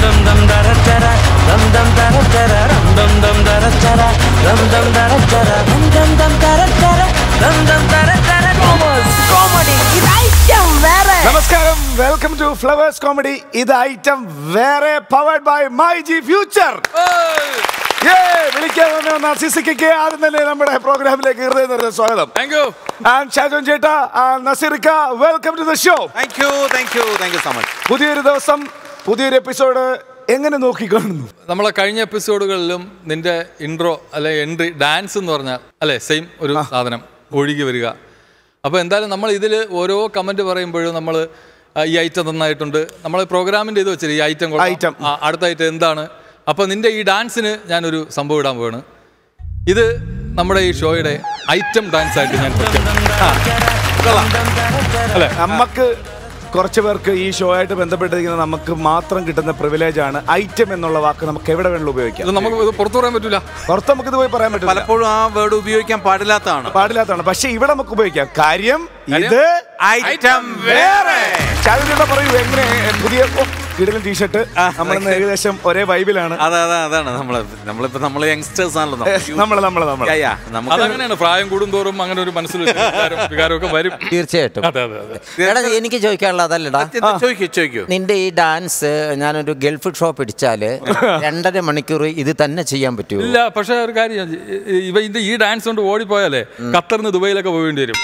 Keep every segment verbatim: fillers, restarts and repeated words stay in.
നമസ്കാരം, welcome to Flowers Comedy. ഇത് item വേറെ, powered by my G future. വിളിക്കാൻ വന്ന സിസിക്ക് ആദ്യം തന്നെ നമ്മുടെ പ്രോഗ്രാമിലേക്ക് ഹൃദയം നിറഞ്ഞ സ്വാഗതം. ഷാജോൻ ചേട്ടാ, നസീറിക്ക, welcome to the show. Thank you thank you thank you so much. പുതിയൊരു ദിവസം, പുതിയൊരു എപ്പിസോഡ് എങ്ങനെ നോക്കിക്കാണുന്നു? നമ്മളെ കഴിഞ്ഞ എപ്പിസോഡുകളിലും നിന്റെ ഇൻട്രോ അല്ലെ എൻട്രി ഡാൻസ് എന്ന് പറഞ്ഞാൽ അല്ലെ സെയിം ഒരു സാധനം ഒഴുകി വരിക. അപ്പോൾ എന്തായാലും നമ്മൾ ഇതിൽ ഓരോ കമൻറ്റ് പറയുമ്പോഴും നമ്മൾ ഈ ഐറ്റം നന്നായിട്ടുണ്ട്, നമ്മൾ പ്രോഗ്രാമിൻ്റെ ഇത് വെച്ചിട്ട് ഈ ഐറ്റം ഐറ്റം അടുത്ത ഐറ്റം എന്താണ്. അപ്പോൾ നിന്റെ ഈ ഡാൻസിന് ഞാനൊരു സംഭവം ഇടാൻ പോവാണ്. ഇത് നമ്മുടെ ഈ ഷോയുടെ ഐറ്റം ഡാൻസ് ആയിട്ട് ഞാൻ അല്ലേ, നമുക്ക് കുറച്ച് പേർക്ക് ഈ ഷോ ആയിട്ട് ബന്ധപ്പെട്ടിരിക്കുന്ന നമുക്ക് മാത്രം കിട്ടുന്ന പ്രിവിലേജ് ആണ് ഐറ്റം എന്നുള്ള വാക്ക്. നമുക്ക് എവിടെ വേണമെങ്കിലും ഉപയോഗിക്കാം. നമുക്ക് പുറത്തു പറയാൻ പറ്റില്ല, പുറത്ത് നമുക്ക് ഇത് പോയി പറയാൻ പറ്റില്ല. പലപ്പോഴും ആ വേർഡ് ഉപയോഗിക്കാൻ പാടില്ലാത്തതാണ് പാടില്ലാത്തതാണ് പക്ഷെ ഇവിടെ നമുക്ക് ഉപയോഗിക്കാം. കാര്യം ഇത് ഐറ്റം വേറെ. പറയൂ, എങ്ങനെ പുതിയ കിടിലൻ ടീഷർട്ട് നമ്മളിന്ന് ഏകദേശം ഒരേ വൈബിലാണ്. അതെ അതെ അതാണ് നമ്മള് നമ്മളിപ്പോ നമ്മള് യങ്സ്റ്റേഴ്സ് ആണല്ലോ നമ്മള് നമ്മള് നമ്മള് അതങ്ങനെയാണ്. പ്രായം കൂടുന്തോറും അങ്ങനെ ഒരു മനസ്സിൽ വികാരമൊക്കെ വരും. തീർച്ചയായിട്ടും. എനിക്ക് ചോദിക്കാനുള്ള അതല്ലടാ, നിന്റെ ഈ ഡാൻസ് ഞാനൊരു ഗൾഫ് ഷോപ്പ് പിടിച്ചാല് രണ്ടര മണിക്കൂർ ഇത് തന്നെ ചെയ്യാൻ പറ്റുമോ? ഇല്ല, പക്ഷെ ഒരു കാര്യം, ഇവ ഇതിന്റെ ഈ ഡാൻസ് കൊണ്ട് ഓടിപ്പോയാലേ ഖത്തറിന് ദുബൈയിലൊക്കെ പോകേണ്ടി വരും.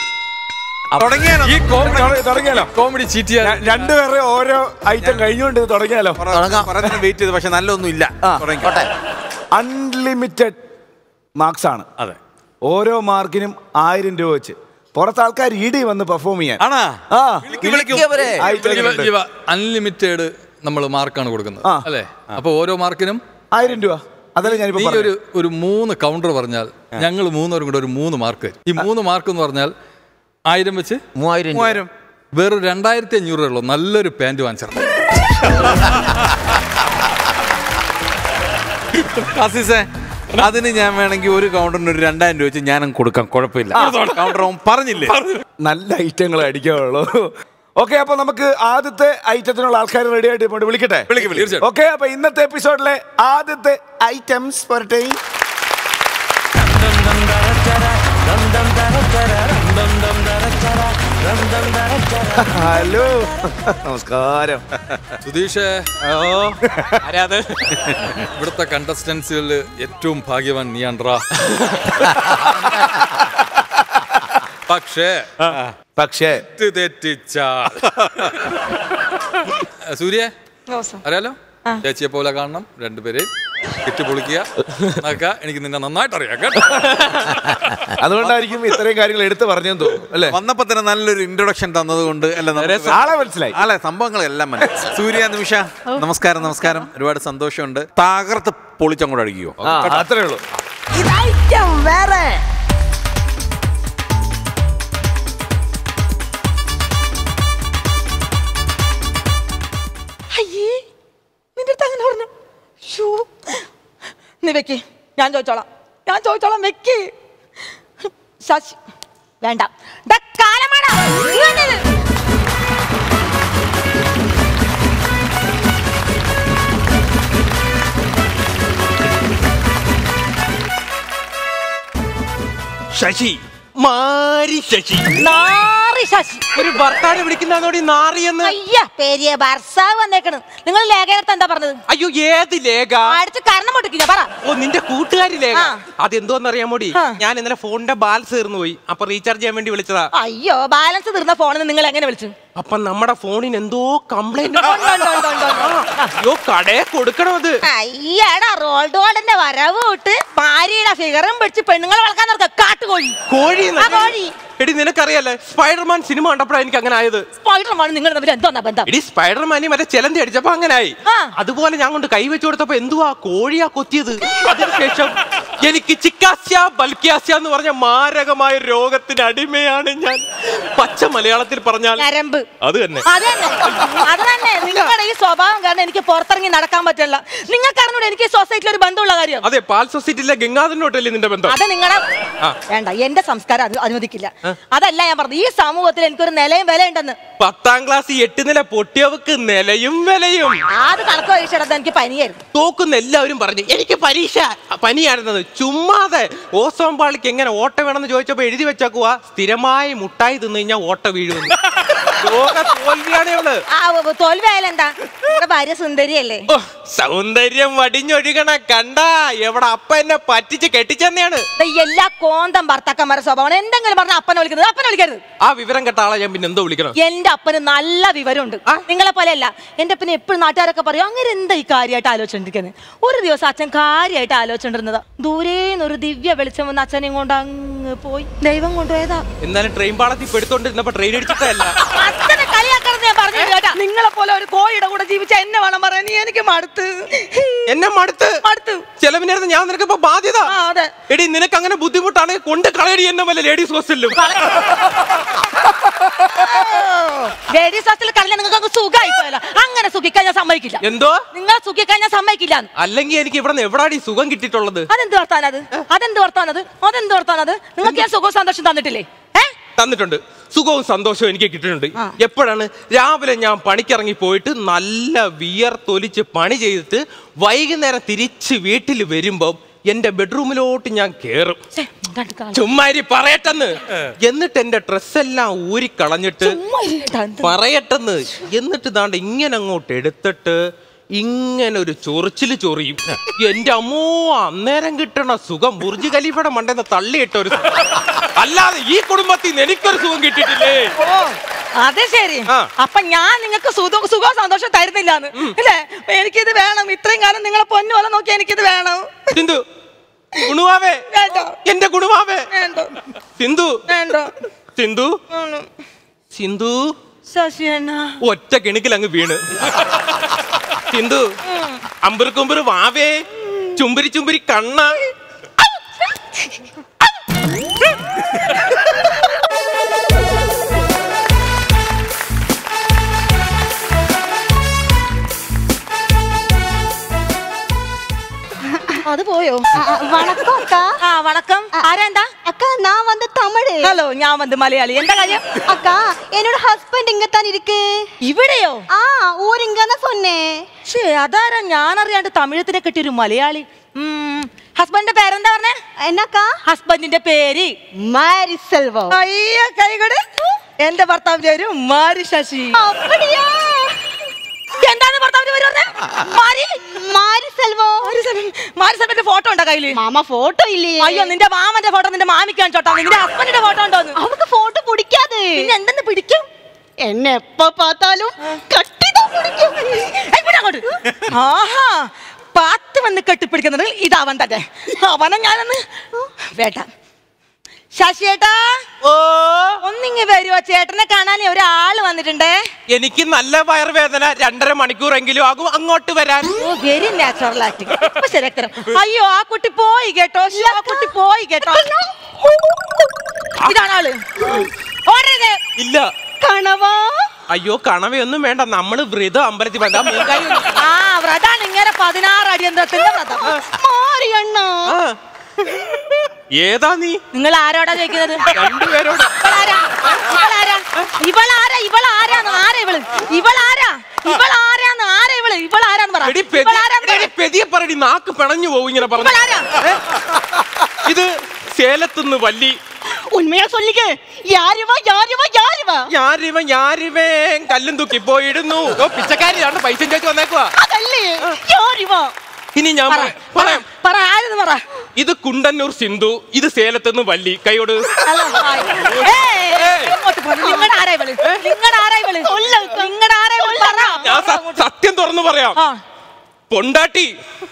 കോമഡി ചീറ്റ് രണ്ടുപേരെ ഓരോ ഐറ്റം കഴിഞ്ഞുകൊണ്ട് തുടങ്ങിയാലോ? വെയിറ്റ് ചെയ്ത്, പക്ഷെ നല്ലൊന്നും ഇല്ല. അൺലിമിറ്റഡ് മാർക്സ് ആണ്. അതെ, ഓരോ മാർക്കിനും ആയിരം രൂപ വെച്ച് പുറത്ത് ആൾക്കാർ ഇടി വന്ന് പെർഫോം ചെയ്യാൻ. അൺലിമിറ്റഡ് നമ്മൾ മാർക്കാണ് കൊടുക്കുന്നത് അല്ലേ? അപ്പൊ ഓരോ മാർക്കിനും ആയിരം രൂപ. അതല്ലേ ഞാൻ ഒരു ഒരു മൂന്ന് കൗണ്ടർ പറഞ്ഞാൽ ഞങ്ങൾ മൂന്നുപേരും കൂടെ ഒരു മൂന്ന് മാർക്ക്. ഈ മൂന്ന് മാർക്ക് എന്ന് പറഞ്ഞാൽ ആയിരം വെച്ച് മൂവായിരം മൂവായിരം വേറെ രണ്ടായിരത്തി അഞ്ഞൂറ് രൂപ ഉള്ളൂ. നല്ലൊരു പാൻറ് വാങ്ങിച്ചു. അതിന് ഞാൻ വേണമെങ്കിൽ ഒരു കൗണ്ടറിന് ഒരു രണ്ടായിരം രൂപ വെച്ച് ഞാനും കൊടുക്കാം, കുഴപ്പമില്ല. കൗണ്ടർ പറഞ്ഞില്ലേ, നല്ല ഐറ്റങ്ങൾ അടിക്കാനുള്ളൂ. ഓക്കെ, അപ്പൊ നമുക്ക് ആദ്യത്തെ ഐറ്റത്തിനുള്ള ആൾക്കാർ റെഡി ആയിട്ട് ഇപ്പോൾ വിളിക്കട്ടെ. ഓക്കെ, അപ്പൊ ഇന്നത്തെ എപ്പിസോഡിലെ ആദ്യത്തെ ഐറ്റംസ് പറട്ടെ. ഹലോ, നമസ്കാരം. സുധീഷേ, ഇവിടുത്തെ കണ്ടസ്റ്റൻസുകളിൽ ഏറ്റവും ഭാഗ്യവാൻ നീയാണ്ട്രാ. പക്ഷേ പക്ഷേ തെറ്റിച്ച സൂര്യ അറിയാലോ, ചേച്ചിയെ പോലെ കാണണം, രണ്ടുപേരെയും കെട്ടി പൊളിക്കുക. എനിക്ക് നിന്നെ നന്നായിട്ട് അറിയാം കേട്ടോ. അതുകൊണ്ടായിരിക്കും ഇത്രയും കാര്യങ്ങൾ എടുത്ത് പറഞ്ഞെന്ന് തോന്നുന്നു അല്ലേ? വന്നപ്പോ തന്നെ നല്ലൊരു ഇൻട്രൊഡക്ഷൻ തന്നത് കൊണ്ട് ആളെ മനസ്സിലായി, അല്ലെ? സംഭവങ്ങളെല്ലാം മനസ്സിലായി. സൂര്യ, നിമിഷ, നമസ്കാരം. നമസ്കാരം. ഒരുപാട് സന്തോഷമുണ്ട്. തകർത്ത് പൊളിച്ചങ്ങോട്ട് അടിക്കുവോ? അത്രേ ഉള്ളൂ. നീ വെക്ക്, ഞാൻ ചോദിച്ചോളാം ഞാൻ ചോദിച്ചോളാം വെക്ക്. ശശി വേണ്ട, ശശി മാരി ശശി നാറി ശശി. ഒരു ഭർത്താവിനെ വിളിക്കുന്നതോടി നാറിയെന്ന്. അയ്യ, പേരിയ ഭർത്താവ് വന്നേക്കണ്. നിങ്ങൾ ലേഖനത്തെ എന്താ പറഞ്ഞത്? അയ്യോ, ഏത് ലേഖ? അടിച്ച് കരണം പൊട്ടിക്കില്ല, പറ. ഓ, നിന്റെ കൂട്ടുകാരി ലേഖ. അതെന്തോന്നറിയാമോടി, ഞാൻ ഇന്നലെ ഫോണിന്റെ ബാലൻസ് തീർന്നു പോയി, അപ്പൊ റീചാർജ് ചെയ്യാൻ വേണ്ടി വിളിച്ചതാ. അയ്യോ, ബാലൻസ് തീർന്ന ഫോണിന് നിങ്ങൾ എങ്ങനെ വിളിച്ചു? അപ്പൊ നമ്മുടെ ഫോണിന് എന്തോ കംപ്ലൈന്റ്. അയ്യോ, കടയെ കൊടുക്കണം അത്. അയ്യടാ, റോൾഡ് ഗോൾഡിന്റെ വരവ് വിട്ട് ഭാര്യയുടെ ഫിഗറും പിടിച്ച് പെണ്ണുങ്ങളെ വളക്കാൻ നടക്കുക. കാട്ടുകോഴി കോഴി കോഴി. എടി, നിനക്കറിയാലേ സ്പൈഡർമാൻ സിനിമ കണ്ടപ്പോഴാണ് എനിക്ക് അങ്ങനെ ആയത്. സ്പൈഡർമാൻ നിങ്ങൾ എന്തോ ബന്ധം? എടി, സ്പൈഡർമാനി മറ്റേ ചെലന്തി അടിച്ചപ്പോ അങ്ങനെ ആയി. അതുപോലെ ഞാൻ കൊണ്ട് കൈ വെച്ചു കൊടുത്തപ്പോ എന്തുവാ കോഴിയാ കൊത്തിയത്. അതിനുശേഷം എനിക്ക് ചിക്കാസ്യ ബൽക്യാസ്യ എന്ന് പറഞ്ഞ മാരകമായ രോഗത്തിന് അടിമയാണ് ഞാൻ. പച്ച മലയാളത്തിൽ പറഞ്ഞാൽ ഞരമ്പ്. അത് തന്നെ അത് തന്നെ. നിങ്ങളുടെ ഈ സ്വഭാവം കാരണം എനിക്ക് പുറത്തിറങ്ങി നടക്കാൻ പറ്റില്ല. നിങ്ങൾക്ക് അറിഞ്ഞൂടെ എനിക്ക് സൊസൈറ്റിയിൽ ഒരു ബന്ധമുള്ള കാര്യം? അതെ, പാൽ സൊസൈറ്റിയിലെ ഗംഗാധരനോട്ടല്ലേ നിന്റെ ബന്ധം? അത് നിങ്ങളുടെ വേണ്ട, എന്റെ സംസ്കാരം അത് അനുവദിക്കില്ല. അതല്ല ഞാൻ പറഞ്ഞത്, ഈ സമൂഹത്തിൽ എനിക്കൊരു നിലയും വിലയുണ്ടെന്ന്. പത്താം ക്ലാസ് എട്ട് നില പൊട്ടിയവക്ക് നിലയും വിലയും. അത് കണക്ക് പരീക്ഷ എനിക്ക് പനിയായിരുന്നു. തോക്കുന്ന എല്ലാവരും പറഞ്ഞു എനിക്ക് പരീക്ഷ പനിയായിരുന്നത്. ചുമ്മാതെ ഓസോം പാളിക്ക് എങ്ങനെ ഓട്ട വേണമെന്ന് ചോദിച്ചപ്പോ എഴുതി വെച്ചാക്കുവാ സ്ഥിരമായി മുട്ടായി തിന്നു കഴിഞ്ഞാൽ ഓട്ട വീഴുന്നു. തോൽവിയാണ് ഇവള്. തോൽവി ആയാലും എന്താ, നിങ്ങളുടെ ഭാര്യ സുന്ദരിയല്ലേ? സൗന്ദര്യം വടിഞ്ഞൊഴുകണ കണ്ടാ എവിടെ അപ്പ എന്നെ പറ്റിച്ച് കെട്ടിച്ചെന്നെയാണ്. എല്ലാ കോന്തം ഭർത്താക്കന്മാരുടെ സ്വഭാവമാണ്. എന്തെങ്കിലും പറഞ്ഞ അപ്പനെ വിളിക്കുന്നത്, അപ്പനെ വിളിക്കരുത്. ആ വിവരം കേട്ട ആളെ ഞാൻ പിന്നെ എന്തോ വിളിക്കണം? എന്റെ അപ്പന് നല്ല വിവരമുണ്ട്, നിങ്ങളെ പോലെയല്ല. എന്റെ അപ്പന് എപ്പോഴും നാട്ടുകാരൊക്കെ പറയും അങ്ങനെ എന്താ ഈ കാര്യമായിട്ട് ആലോചിച്ചിരിക്കുന്നത്. ഒരു ദിവസം അച്ഛൻ കാര്യമായിട്ട് ആലോചിച്ചിരുന്നത്, ദൂരേന്നൊരു ദിവ്യ വെളിച്ചം വന്ന് അച്ഛനെയും കൊണ്ട് അങ്ങ് പോയി. ദൈവം കൊണ്ടുപോയതാ. എന്നാലും ട്രെയിൻ പാളത്തിൽ പെടുത്തോണ്ടിരുന്നപ്പോ ട്രെയിൻ അടിച്ചിട്ടല്ല. അച്ഛനെ കളിയാക്കണമെന്ന് ഞാൻ പറഞ്ഞു കേട്ടാ. നിങ്ങളെ പോലെ ഒരു കോഴിയുടെ കൂടെ ജീവിച്ച എന്നെ വേണം പറയാൻ. നീ എനിക്ക് മടുത്ത് എന്നെ മടുത്ത് മടുത്ത് ചെലവിനായിരുന്നു ഞാൻ നിനക്ക് ഇപ്പൊ ബാധ്യത. അതെ എടി, നിനക്ക് അങ്ങനെ ബുദ്ധിമുട്ടാണെങ്കിൽ കൊണ്ട് കളയടി എന്നെ വല്ല ലേഡീസ് ഹോസ്റ്റലിലും. ലേഡീസ് ഹോസ്റ്റലിൽ കളഞ്ഞാൽ നിങ്ങൾക്ക് അങ്ങ് സുഖമായി പോയല്ലോ. അങ്ങനെ സുഖിക്കാൻ ഞാൻ സമ്മതിക്കില്ല. എന്തോ നിങ്ങളെ സുഖിക്കാൻ ഞാൻ സമ്മതിക്കില്ല. അല്ലെങ്കിൽ എനിക്ക് ഇവിടെ എവിടാടി സുഖം കിട്ടിയിട്ടുള്ളത്? അതെന്ത് വർത്താനത്? അതെന്ത് വർത്താനത്? അതെന്ത് വർത്താനത്? നിങ്ങൾക്ക് ഞാൻ സുഖവും സന്തോഷം തന്നിട്ടില്ലേ? തന്നിട്ടുണ്ട്. സുഖവും സന്തോഷവും എനിക്ക് കിട്ടിയിട്ടുണ്ട്. എപ്പോഴാണ്? രാവിലെ ഞാൻ പണിക്കിറങ്ങി പോയിട്ട് നല്ല വിയർത്തൊലിച്ച് പണി ചെയ്തിട്ട് വൈകുന്നേരം തിരിച്ച് വീട്ടിൽ വരുമ്പോ എന്റെ ബെഡ്റൂമിലോട്ട് ഞാൻ കേറും. ചുമ്മാരി പറയട്ടെന്ന്. എന്നിട്ട് എന്റെ ഡ്രസ്സെല്ലാം ഊരിക്കളഞ്ഞിട്ട് പറയട്ടെന്ന്. എന്നിട്ട് ദാണ്ട് ഇങ്ങനെ അങ്ങോട്ട് എടുത്തിട്ട് ഇങ്ങനെ ഒരു ചൊറിച്ചില് ചൊറിയും. എന്റെ അമ്മോ, അന്നേരം കിട്ടണ സുഖം ബുർജ് ഖലീഫയുടെ മണ്ടെന്ന് തള്ളിയിട്ട ഒരു സുഖം. അല്ലാതെ ഈ കുടുംബത്തിൽ നിന്ന് എനിക്കൊരു സുഖം കിട്ടിയിട്ടില്ലേ? അതെ ശരി. അപ്പൊ ഞാൻ നിങ്ങൾക്ക് സുഖവും സന്തോഷം തരുന്നില്ലാന്ന് അല്ലേ? എനിക്കിത് വേണം. ഇത്രയും കാലം നിങ്ങളെ പൊന്നു പോലെ നോക്കി എനിക്കിത് വേണം. സിന്ധു, ഗുണുവാവേ, എന്റെ ഗുണുവാവേ. സിന്ധു, സിന്ധു, സിന്ധു. ഒറ്റ കിണിക്കിൽ അങ്ങ് വീണ്. സിന്ധു, അമ്പുറ് കുമ്പുറ് വാവേ, ചുമ്പരി ചുമ്പരി കണ്ണ. அது போயோ. வணக்கம் அக்கா. ஆ வணக்கம். ஆரேண்டா? அக்கா நான் வந்து தமிழ். ஹலோ, ഞാൻ வந்து മലയാളി. എന്താ കാര്യം? அக்கா, என்னோட ஹஸ்பண்ட் இங்க தான் இருக்கு. ഇവിടെയോ? ആ, ഊര് ഇങ്ങനെ சொன்னே. ഷേ, അതാരാ ഞാൻ അറിയാണ്ട് തമിഴത്തിനെ കിട്ടിയ ഒരു മലയാളി. ഹസ്ബൻഡിന്റെ പേരെന്താ പറഞ്ഞേ? എന്നക്കാ? ഹസ്ബൻഡിന്റെ പേര് മാരി സെൽവം. അയ്യോ കൈകട്. എന്റെ ഭർത്താവിന്റെ പേര് മാരി ശശി. அப்படியா? എന്താണ് ഭർത്താവിന്റെ പേര് പറഞ്ഞേ? മാരി മാരി സെൽവം. മാരി സെൽവന്റെ ഫോട്ടോ ഉണ്ടോ കയ്യില്? മാമ ഫോട്ടോ ഇല്ലേ? അയ്യോ, നിന്റെ മാമന്റെ ഫോട്ടോ നിന്റെ മാമിക്കാൻ ചോട്ടാ. നിന്റെ ഹസ്ബൻഡിന്റെ ഫോട്ടോ ഉണ്ടോന്ന്? അവർക്ക് ഫോട്ടോ പിടിക്കാതെ. പിന്നെ എന്തെന്ന് പിടിക്കും? എന്നെ എപ്പ പാത്താലും കട്ടിതാ പിടിക്കും. ആഹാ, പാത്ത് വന്ന് കെട്ടിപ്പിടിക്കുന്നത് ഇതവൻ തന്നെ. അവനെ ഞാനൊന്ന് വേട്ട. ശശിയേട്ടാ, ഒന്നിങ്ങ് വരുവോ? ചേട്ടനെ കാണാൻ ഒരാള് വന്നിട്ടുണ്ടേ. എനിക്ക് നല്ല വയറുവേദന. രണ്ടര മണിക്കൂറെങ്കിലും ആകും അങ്ങോട്ട് വരാൻ. Very natural acting. ശരിയാ. അയ്യോ, ആ കുട്ടി പോയി കേട്ടോ. ആ കുട്ടി പോയി കേട്ടോ. ഇതാണ് ആള്. ഓടരുത്. ഇല്ല. കണവാ? അയ്യോ, കണവയൊന്നും വേണ്ട. നമ്മള് വ്രതം അമ്പലത്തിൽ വന്നാ. ആ വ്രതാണ് ഇങ്ങനെ പതിനാറ് അടിയന്തരത്തിന്റെ വ്രതം. മാറിയണ്ണ. ഏതാ നീ? നിങ്ങൾ ആരോടാ ചോദിക്കുന്നത്? രണ്ടുപേരോട്. ഇവളാരാ? ഇവളാരാ? ഇവളാരാ? ഇവളാരാന്ന്? ആരാ ഇവള്? ഇവളാരാ? ഇവളാരാന്ന്? ആരാ ഇവള്? ഇവളാരാന്ന് പറ. പെതിയെ പറടി, നാക്ക് പിണഞ്ഞു പോകും ഇങ്ങനെ പറഞ്ഞു. ഇത് സേലത്തുനിന്ന് വല്ലി. ഉണ്മയാ ചൊല്ലിക്ക്. യാരിവാ യാരിവാ യാരിവാ യാരിവ യാരിവേ കല്ലും തൂക്കി പോയിടുന്നു. ഓ, പിച്ചക്കാരിയാണ്. പൈസ ചോദിച്ചു വന്നേക്കുവാ. അതല്ലേ യാരിവാ. ഇനി ഞാൻ പറയാം. പറ, ആരെന്ന് പറ. ഇത് കുണ്ടന്നൂർ സിന്ധു, ഇത് സേലത്തുനിന്ന് വല്ലി. കൈയോട്. നിങ്ങളുടെ ആരാ ഇവള്? നിങ്ങളുടെ ആരാ ഇവള്? നിങ്ങളുടെ ആരാ ഇവള്? പറ. ഞാൻ സത്യം തുറന്നു പറയാം. പൊണ്ടാട്ടി.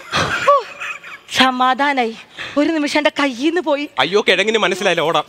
സമാധാനായി. ഒരു നിമിഷം എന്റെ കയ്യിന്ന് പോയി. അയ്യോ, കിഴങ്ങിന് മനസ്സിലായില്ല. ഓടാം.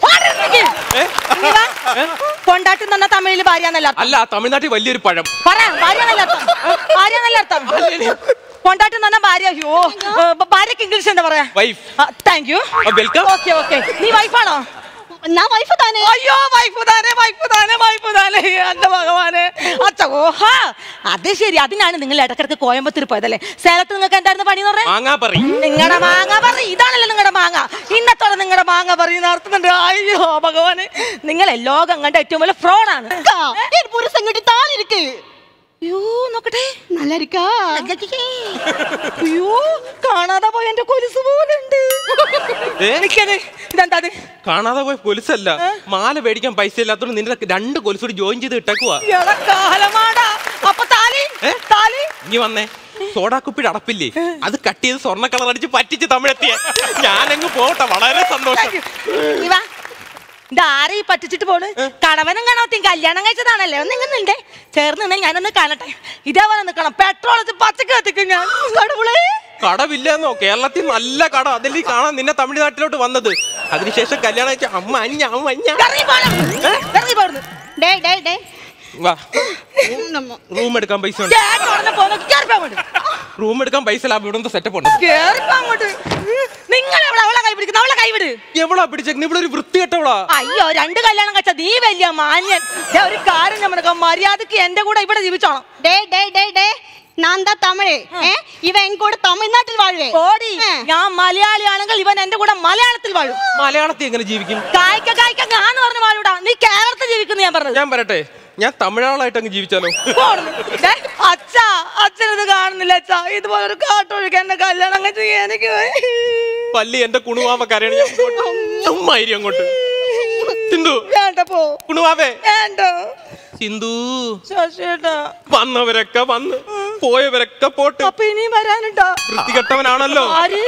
കൊണ്ടാട്ടി എന്ന് പറഞ്ഞാൽ തമിഴില് ഭാര്യ എന്നല്ല അർത്ഥം. അല്ല, തമിഴ്നാട്ടിൽ വലിയൊരു പഴം. പറ, ഭാര്യ എന്നല്ല അർത്ഥം. ഭാര്യ എന്നല്ല അർത്ഥം. കൊണ്ടാട്ടി എന്ന് പറഞ്ഞാൽ ഭാര്യ അയ്യോ ഭാര്യക്ക് ഇംഗ്ലീഷ് എന്താ പറയാ? Wife. Thank you. Welcome. Okay okay. നീ വൈഫാണോ? ഞാൻ വൈഫ് താനേ. അയ്യോ വൈഫ് താനേ വൈഫ് താനേ വൈഫ് താനേ എന്റെ ഭഗവാനെ. അച്ഛോഹാ അത് ശരി. അതിനാണ് നിങ്ങൾ ഇടക്കിടക്ക് കോയമ്പത്തൂർ പോയതല്ലേ? സേലത്ത് നിങ്ങൾക്ക് എന്തായിരുന്നു പണി എന്ന് പറഞ്ഞേ? നിങ്ങളുടെ മാങ്ങ പറ. ഇതാണല്ലോ നിങ്ങളുടെ മാങ്ങ. ഇന്നത്തോടെ നിങ്ങളുടെ മാങ്ങ പറയും നടത്തുന്നുണ്ട്. അയ്യോ ഭഗവാന്, നിങ്ങളെ ലോകം കണ്ട ഏറ്റവും വലിയ ഫ്രോഡാണ്. പുരുഷൻ കിട്ടി താനിരിക്ക്. അയ്യോ നോക്കട്ടെ, നല്ല ഇരിക്കാ. അയ്യോ കാണാതെ പോയ എന്റെ കൊലുസ് പോലെ ഉണ്ട്. ഇതെന്താ? കാണാതെ പോയ കൊലുസല്ല, മാല മേടിക്കാൻ പൈസ ഇല്ലാത്തോണ്ട് നിന്റെ രണ്ട് കൊലുസൂടി ജോയിൻ ചെയ്ത് ഇട്ടേക്കുവാ. അപ്പൊ താലി താലി ഇനി വന്നേ. സോഡാ കുപ്പിയുടെ അടപ്പില്ലേ, അത് കട്ട് ചെയ്ത് സ്വർണ്ണ കളർ അടിച്ച് പറ്റിച്ച് തമിഴെത്തിയ ഞാനങ്ങ് പോട്ടെ. വളരെ സന്തോഷം. ഇതാരെ ഈ പറ്റിച്ചിട്ട് പോണ്? കടവനും കണവത്തിയും കല്യാണം കഴിച്ചതാണല്ലേ? ഒന്ന് ഇങ്ങനുണ്ടേ ചേർന്ന് നിന്നെ ഞാനൊന്ന് കാണട്ടെ. ഇതേപോലെ നിക്കണം. പെട്രോൾ പച്ചക്ക് കത്തിക്കും ഞാൻ. കടവുളേ കടവില്ലെന്നോ? കേരളത്തിൽ നല്ല കട, അതല്ലേ കാണാൻ നിന്നെ തമിഴ്നാട്ടിലോട്ട് വന്നത്. അതിനുശേഷം കല്യാണം കഴിച്ച അമ്മ അഞ്ഞ അമ്മ അഞ്ഞ റൂം എടുക്കാൻ പൈസ ഉണ്ട്. റൂം എടുക്കാൻ പൈസ ലാഭം. ഇവിടെ സെറ്റപ്പ് ഉണ്ട്. എവളാ പിടിച്ചേക്കുന്നത്? ഇവിടെ ഒരു വൃത്തികെട്ടവളാ. അയ്യോ രണ്ട് കല്യാണം കഴിച്ച നീ വലിയ മാന്യൻ. ഒരു കാര്യം നമ്മുടെ മര്യാദക്ക് എന്റെ കൂടെ ഇവിടെ ജീവിച്ചോണം. ഞാൻ തമിഴ്, ഇവൻ കൂടെ തമിഴ്നാട്ടിൽ വാഴേ. ഓടി ഞാൻ മലയാളിയാണെങ്കിൽ ഇവൻ എന്റെ കൂടെ മലയാളത്തിൽ വാഴും. മലയാളത്തിൽ എങ്ങനെ ജീവിക്കും? കായ്ക്ക കായ്ക്ക ഞാൻ പറഞ്ഞു വാഴൂടാ. നീ കേരളത്തിൽ ജീവിക്കുന്നു ഞാൻ പറഞ്ഞത്. ഞാൻ പറയട്ടെ, ഞാൻ തമിഴാളായിട്ട് അങ്ങ് ജീവിച്ചാലോ? അച്ഛാ അച്ഛനത് കാണുന്നില്ല അച്ഛാ. ഇതുപോലെ ഒരു കാട്ടൊഴുക്ക് എന്നെ കല്യാണം കഴിച്ച് എനിക്ക് പല്ലി എന്റെ കുണുവാവ കരയണ. അങ്ങോട്ട് സിന്ധു വേണ്ട പോ. കുണുവാവേ വേണ്ട. സിന്ധു ശശിയേട്ടാ വന്നവരൊക്കെ വന്ന് പോയവരൊക്കെ പോട്ട്. അപ്പൊ ഇനിയും വരാനുണ്ടോ? വൃത്തികെട്ടവനാണല്ലോ.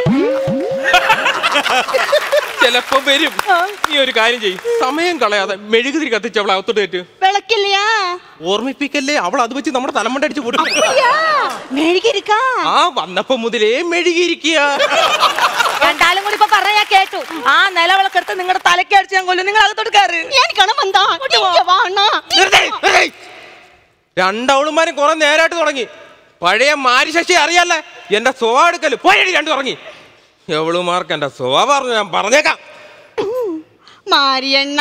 ചിലപ്പോ വരും. നീ ഒരു കാര്യം ചെയ്യും, സമയം കളയാതെ മെഴുകുതിരി കത്തിച്ച് അവളെ അകത്തോട്ട് കയറ്റ്. വിളക്കില്ല ഓർമ്മിപ്പിക്കല്ലേ, അവൾ അത് വെച്ച് നമ്മുടെ തലമണ്ടടിച്ച് പൊട്ടും. ആ വന്നപ്പോ മുതലേ മെഴുകിയിരിക്കുക. രണ്ടാലും കൂടി ഇപ്പൊ പറയാ കേട്ടു. ആ നിലവിളക്കെടുത്ത് നിങ്ങളുടെ തലക്ക് അടിച്ച് ഞാൻ കൊല്ലും. നിങ്ങൾ അകത്തോട്ട് കയറി. രണ്ടവളുമാരും കുറെ നേരായിട്ട് തുടങ്ങി. പഴയ മാരി ശശി അറിയാല്ലേ എന്റെ സ്വഭാവം എടുക്കല്. പോയടി രണ്ടു തുടങ്ങി. എവളുമാർക്ക് എന്റെ സ്വഭാവം പറഞ്ഞു ഞാൻ പറഞ്ഞേക്കാം. മാരിയണ്ണ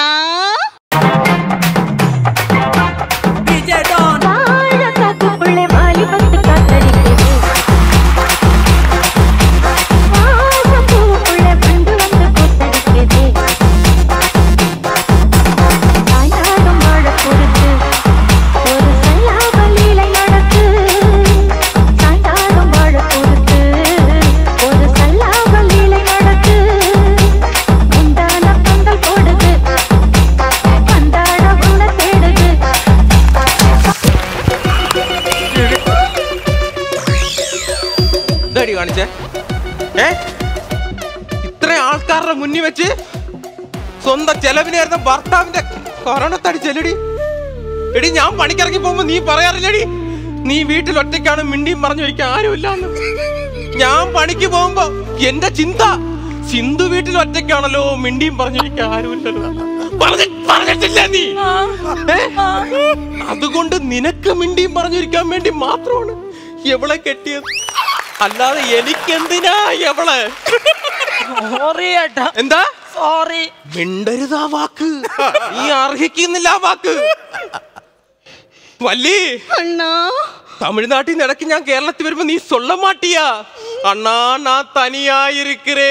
കാണിച്ചേ ഏ ഇത്ര ആൾക്കാരുടെ മുന്നിൽ വെച്ച് സ്വന്തം ചെലവിനായിരുന്ന ഭർത്താവിന്റെ കൊറോണത്തടി ചെല്ലടി. എടി ഞാൻ പണിക്കിറങ്ങി പോകുമ്പോ നീ പറയാറില്ലടി നീ വീട്ടിൽ ഒറ്റയ്ക്കാണ് മിണ്ടിയും പറഞ്ഞു വയ്ക്കാൻ ആരുമില്ലാന്ന്. ഞാൻ പണിക്ക് പോകുമ്പോ എന്റെ ചിന്ത സിന്ധു വീട്ടിൽ ഒറ്റയ്ക്കാണല്ലോ മിണ്ടിയും പറഞ്ഞു വയ്ക്കാൻ ആരുമില്ലല്ലോ. പറഞ്ഞിട്ടില്ല നീ. അതുകൊണ്ട് നിനക്ക് മിണ്ടിയും പറഞ്ഞിരിക്കാൻ വേണ്ടി മാത്രമാണ് എവളെ കെട്ടിയത്. അല്ലാതെ എനിക്കെന്തിനാ എവളെ? എന്താ സോറി മിണ്ടരുതാ വാക്ക്. നീ അർഹിക്കുന്നില്ല ആ വാക്ക്. വല്ലി തമിഴ്നാട്ടിൽ നിന്ന് ഇടയ്ക്ക് ഞാൻ കേരളത്തിൽ വരുമ്പോ നീ സൊല്ല മാട്ടിയാ അണ്ണാ നാ തനിയായിരിക്കേ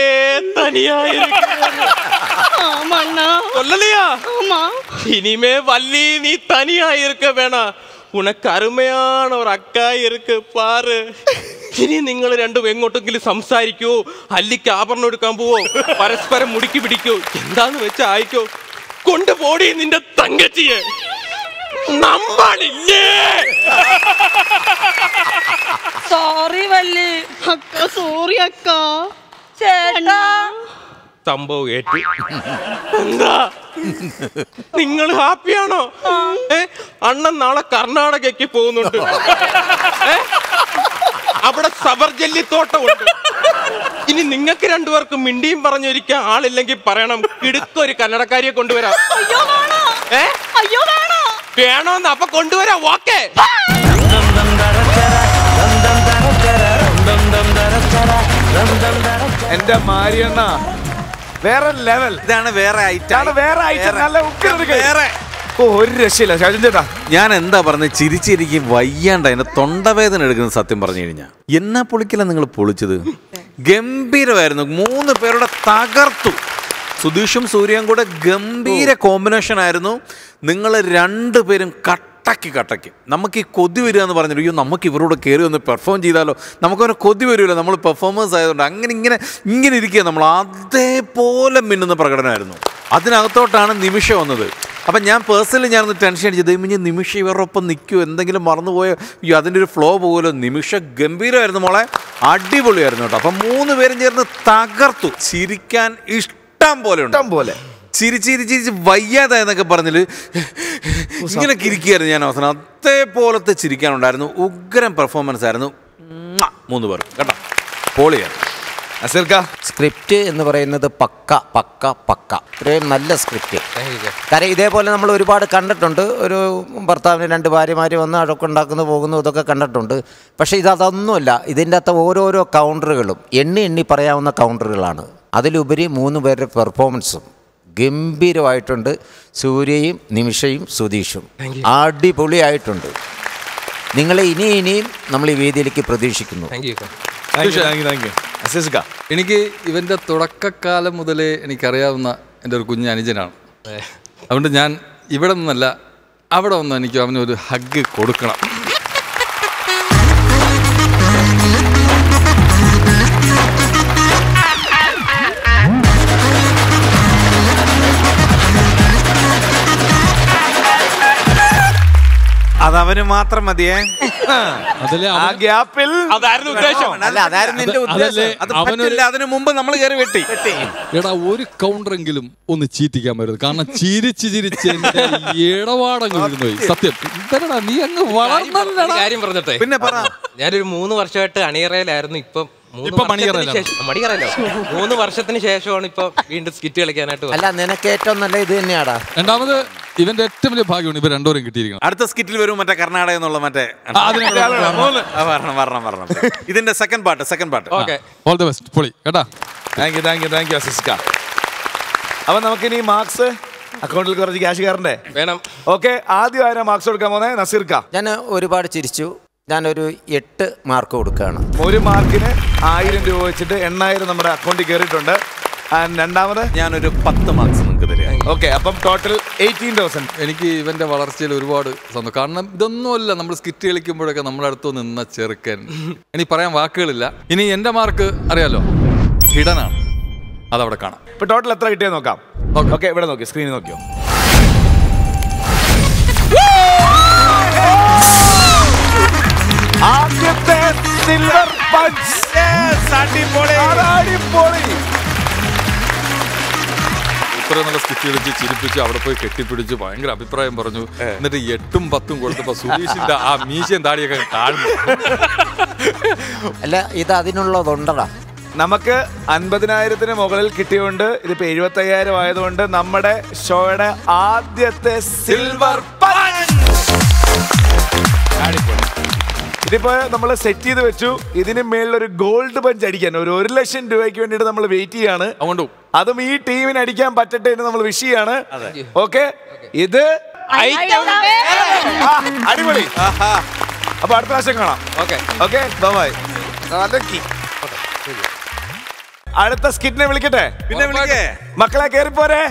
തനിയായിരിക്കല്ലയാ. ഇനിമേ വല്ലി നീ തനിയായിരിക്ക വേണ. ഉനക്ക് അരുമയാണ് ഒരു അക്കായി ഇருக்கு പാറ്. ഇനി നിങ്ങൾ രണ്ടും എങ്ങോട്ടെങ്കിലും സംസാരിക്കോ, അല്ലിക്ക് ആഭരണം എടുക്കാൻ പോവോ, പരസ്പരം മുടിക്ക് പിടിക്കോ, എന്താന്ന് വെച്ചാ ആയിക്കോ. കൊണ്ടുപോടി നിന്റെ തങ്കച്ചിയെ. നമ്മളില്ലേ? സോറി വല്ലി. അക്ക സോറി അക്ക. ചേട്ടാ സംഭവം ഏറ്റു. എന്താ നിങ്ങൾ ഹാപ്പിയാണോ? ഏ അണ്ണൻ നാളെ കർണാടകയ്ക്ക് പോകുന്നുണ്ട്. അവിടെ സബർജല്ലിത്തോട്ടമുണ്ട്. ഇനി നിങ്ങൾക്ക് രണ്ടുപേർക്കും മിണ്ടിയും പറഞ്ഞൊരിക്കാൻ ആളില്ലെങ്കിൽ പറയണം, കിടുക്കൊരു കന്നഡക്കാരിയെ കൊണ്ടുവരാം. ഏ വേണോന്ന് അപ്പൊ കൊണ്ടുവരാം. ഓക്കേ. എന്റെ മാരിയണ്ണ വേറെ ലെവൽ. ഇതാണ് വേറെ ഐറ്റം. വേറെ ഐറ്റം. നല്ല വേറെ ഒരു രക്ഷയില്ല ഷാജൻ ചേട്ടാ. ഞാൻ എന്താ പറഞ്ഞത്, ചിരിച്ചിരിക്ക് വയ്യാണ്ട എന്നെ തൊണ്ടവേദന എടുക്കുന്നത്. സത്യം പറഞ്ഞു കഴിഞ്ഞാൽ എന്നാ പൊളിക്കല നിങ്ങൾ പൊളിച്ചത്. ഗംഭീരമായിരുന്നു. മൂന്ന് പേരുടെ തകർത്തു. സുധീഷും സൂര്യയും കൂടെ ഗംഭീര കോമ്പിനേഷൻ ആയിരുന്നു. നിങ്ങൾ രണ്ടുപേരും കട്ടക്ക് കട്ടക്ക്. നമുക്ക് ഈ കൊതി വരിക എന്ന് പറഞ്ഞിട്ട് അയ്യോ നമുക്ക് ഇവരോട് കയറി ഒന്ന് പെർഫോം ചെയ്താലോ, നമുക്കവരെ കൊതി വരുമല്ലോ, നമ്മൾ പെർഫോമൻസ് ആയതുകൊണ്ട്. അങ്ങനെ ഇങ്ങനെ ഇങ്ങനെ ഇരിക്കുക നമ്മൾ. അതേപോലെ മിന്നുന്ന പ്രകടനമായിരുന്നു. അതിനകത്തോട്ടാണ് നിമിഷം വന്നത്. അപ്പം ഞാൻ പേഴ്സണലി ഞാനൊന്ന് ടെൻഷൻ അടിച്ചത്, ഇനി നിമിഷം ഇവരോടൊപ്പം നിൽക്കുമോ, എന്തെങ്കിലും മറന്നുപോയോ, അയ്യോ അതിൻ്റെ ഒരു ഫ്ലോ പോകുമല്ലോ. നിമിഷം ഗംഭീരമായിരുന്നു മോളെ, അടിപൊളിയായിരുന്നു കേട്ടോ. അപ്പം മൂന്ന് പേരും ചേർന്ന് തകർത്തു. ചിരിക്കാൻ ഇഷ്ടം പോലെ ഉണ്ട് പോലെ ചിരിച്ച് ചിരിച്ച് ചിരിച്ച് വയ്യാതെ എന്നൊക്കെ പറഞ്ഞിട്ട് ഇങ്ങനെയൊക്കെ ഇരിക്കുകയായിരുന്നു ഞാൻ അവസാനം. അതേപോലത്തെ ചിരിക്കാനുണ്ടായിരുന്നു. ഉഗ്രം പെർഫോമൻസ് ആയിരുന്നു മൂന്ന് പേർ കേട്ടോ. പൊളിയാണ്. സ്ക്രിപ്റ്റ് എന്ന് പറയുന്നത് പക്ക പക്ക പക്ക. ഇത്രയും നല്ല സ്ക്രിപ്റ്റ്. കാര്യം ഇതേപോലെ നമ്മൾ ഒരുപാട് കണ്ടിട്ടുണ്ട്. ഒരു ഭർത്താവിന് രണ്ട് ഭാര്യമാർ വന്ന് അഴൊക്കെ ഉണ്ടാക്കുന്നു പോകുന്നു, ഇതൊക്കെ കണ്ടിട്ടുണ്ട്. പക്ഷേ ഇതൊന്നുമല്ല. ഇതിൻ്റെ അകത്ത് ഓരോരോ കൗണ്ടറുകളും എണ്ണി എണ്ണി പറയാവുന്ന കൗണ്ടറുകളാണ്. അതിലുപരി മൂന്ന് പേരുടെ പെർഫോമൻസും ഗംഭീരമായിട്ടുണ്ട്. സൂര്യയും നിമിഷയും സുധീഷും അടിപൊളിയായിട്ടുണ്ട്. നിങ്ങളെ ഇനി ഇനിയും നമ്മൾ ഈ വേദിയിലേക്ക് പ്രതീക്ഷിക്കുന്നു. എനിക്ക് ഇവന്റെ തുടക്കക്കാലം മുതലേ എനിക്കറിയാവുന്ന എൻ്റെ ഒരു കുഞ്ഞ് അനുജനാണ്. അതുകൊണ്ട് ഞാൻ ഇവിടെ നിന്നല്ല അവിടെ വന്ന് എനിക്ക് അവനൊരു ഹഗ് കൊടുക്കണം. അതവന് മാത്രം മതിയേ. ആ ഗ്യാപ്പിൽ അതായിരുന്നു ഉദ്ദേശം. അല്ല അതായിരുന്നു നിന്റെ ഉദ്ദേശം. അത് പറ്റില്ല. അതിനു മുമ്പ് നമ്മൾ കയറി വെട്ടി. എടാ ഒരു കൗണ്ടറെങ്കിലും ഒന്ന് ചീറ്റിക്കാൻ പറ്റും. കാരണം ചിരിച്ച് ചിരിച്ച് ഇടപാടങ്ങ് പോയി. സത്യം എന്താ നീ അങ്ങ് വളർന്ന കാര്യം പറഞ്ഞിട്ടെ. പിന്നെ പറ. ഞാനൊരു മൂന്ന് വർഷമായിട്ട് അണിയറയിലായിരുന്നു. ഇപ്പം ഇപ്പൊ മണിയറയിലോ മണിയറല്ലോ മൂന്ന് വർഷത്തിന് ശേഷമാണ് ഇപ്പൊ വീണ്ടും സ്കിറ്റ് കളിക്കാനായിട്ട്. അല്ല നിനക്ക് ഏറ്റവും നല്ല ഇത് തന്നെയാടാ. രണ്ടാമത് ഇവന്റെ ഏറ്റവും വലിയ ഭാഗ്യമാണ് ഇവർ രണ്ടോരും കിട്ടിയിരിക്കണം. അടുത്ത സ്കിറ്റിൽ വരും മറ്റേ കർണാടക എന്നുള്ള മറ്റേ ഇതിന്റെ second part second part okay. All the best. പൊളി കേട്ടാ. Thank you thank you thank you അസിസ്ക. അപ്പൊ നമുക്കിനി മാർക്സ് അക്കൗണ്ടിൽ കുറച്ച് ക്യാഷ് കയറണ്ടേ? വേണം. ഓക്കെ, ആദ്യം ആരാ മാർക്സ് കൊടുക്കാൻ പോന്നെ? നസീർക്ക. ഞാൻ ഒരുപാട് ചിരിച്ചു. ഞാനൊരു എട്ട് മാർക്ക് കൊടുക്കുകയാണ്. ഒരു മാർക്കിന് ആയിരം രൂപ വെച്ചിട്ട് എണ്ണായിരം നമ്മുടെ അക്കൗണ്ടിൽ കയറിയിട്ടുണ്ട്. രണ്ടാമത് ഞാനൊരു പത്ത് മാർക്സ് നിങ്ങൾക്ക് തരാം. ഓക്കെ, അപ്പം ടോട്ടൽ എയ്റ്റീൻ തൗസൻഡ്. എനിക്ക് ഇവന്റെ വളർച്ചയിൽ ഒരുപാട് സന്തോഷം. കാരണം ഇതൊന്നുമല്ല നമ്മൾ സ്കിറ്റ് കളിക്കുമ്പോഴൊക്കെ നമ്മുടെ അടുത്ത് നിന്ന ചെറുക്കൻ. ഇനി പറയാൻ വാക്കുകളില്ല. ഇനി എന്റെ മാർക്ക് അറിയാലോ, ഹിഡനാണ്. അതവിടെ കാണാം. ഇപ്പൊ ടോട്ടൽ എത്ര കിട്ടിയെന്ന് നോക്കാം. ഓക്കെ, ഇവിടെ നോക്കിയോ, സ്ക്രീനിൽ നോക്കിയോ. ആദ്യത്തെ സിൽവർ പഞ്ച്. അടിപൊളി. ഇത്ര നല്ല സ്കിറ്റ് കളിച്ച് ചിരിപ്പിച്ച് അവിടെ പോയി കെട്ടിപ്പിടിച്ച് ഭയങ്കര അഭിപ്രായം പറഞ്ഞു. എന്നിട്ട് എട്ടും പത്തും കൊടുത്തപ്പോ സുധീഷിന്റെ ആ മീശയും താടിയൊക്കെ താഴ്ന്നു. അല്ല ഇത് അതിനുള്ളതുണ്ടടാ. നമുക്ക് അൻപതിനായിരത്തിന് മുകളിൽ കിട്ടിയോണ്ട് ഇതിപ്പോ എഴുപത്തി അയ്യായിരം ആയതുകൊണ്ട് നമ്മുടെ ഷോയുടെ ആദ്യത്തെ സിൽവർ പഞ്ച്. ഇതിപ്പോ നമ്മൾ സെറ്റ് ചെയ്ത് വെച്ചു. ഇതിന് മേളിലൊരു ഗോൾഡ് പഞ്ച് അടിക്കാൻ ഒരു ഒരു ലക്ഷം രൂപയ്ക്ക് വേണ്ടിട്ട് നമ്മൾ വെയിറ്റ് ചെയ്യാണ്. അതും ഈ ടീമിന് അടിക്കാൻ പറ്റട്ടെ എന്ന് നമ്മൾ വിഷ് ചെയ്യാണ്. ഓക്കെ, ഇത് അടിപൊളി. അപ്പൊ അടുത്ത പ്രാവശ്യം കാണാം. Okay okay bye. അടുത്ത സ്കിറ്റിനെ വിളിക്കട്ടെ? പിന്നെ വിളിക്കേ. മക്കളെ കേറിപ്പോരെ.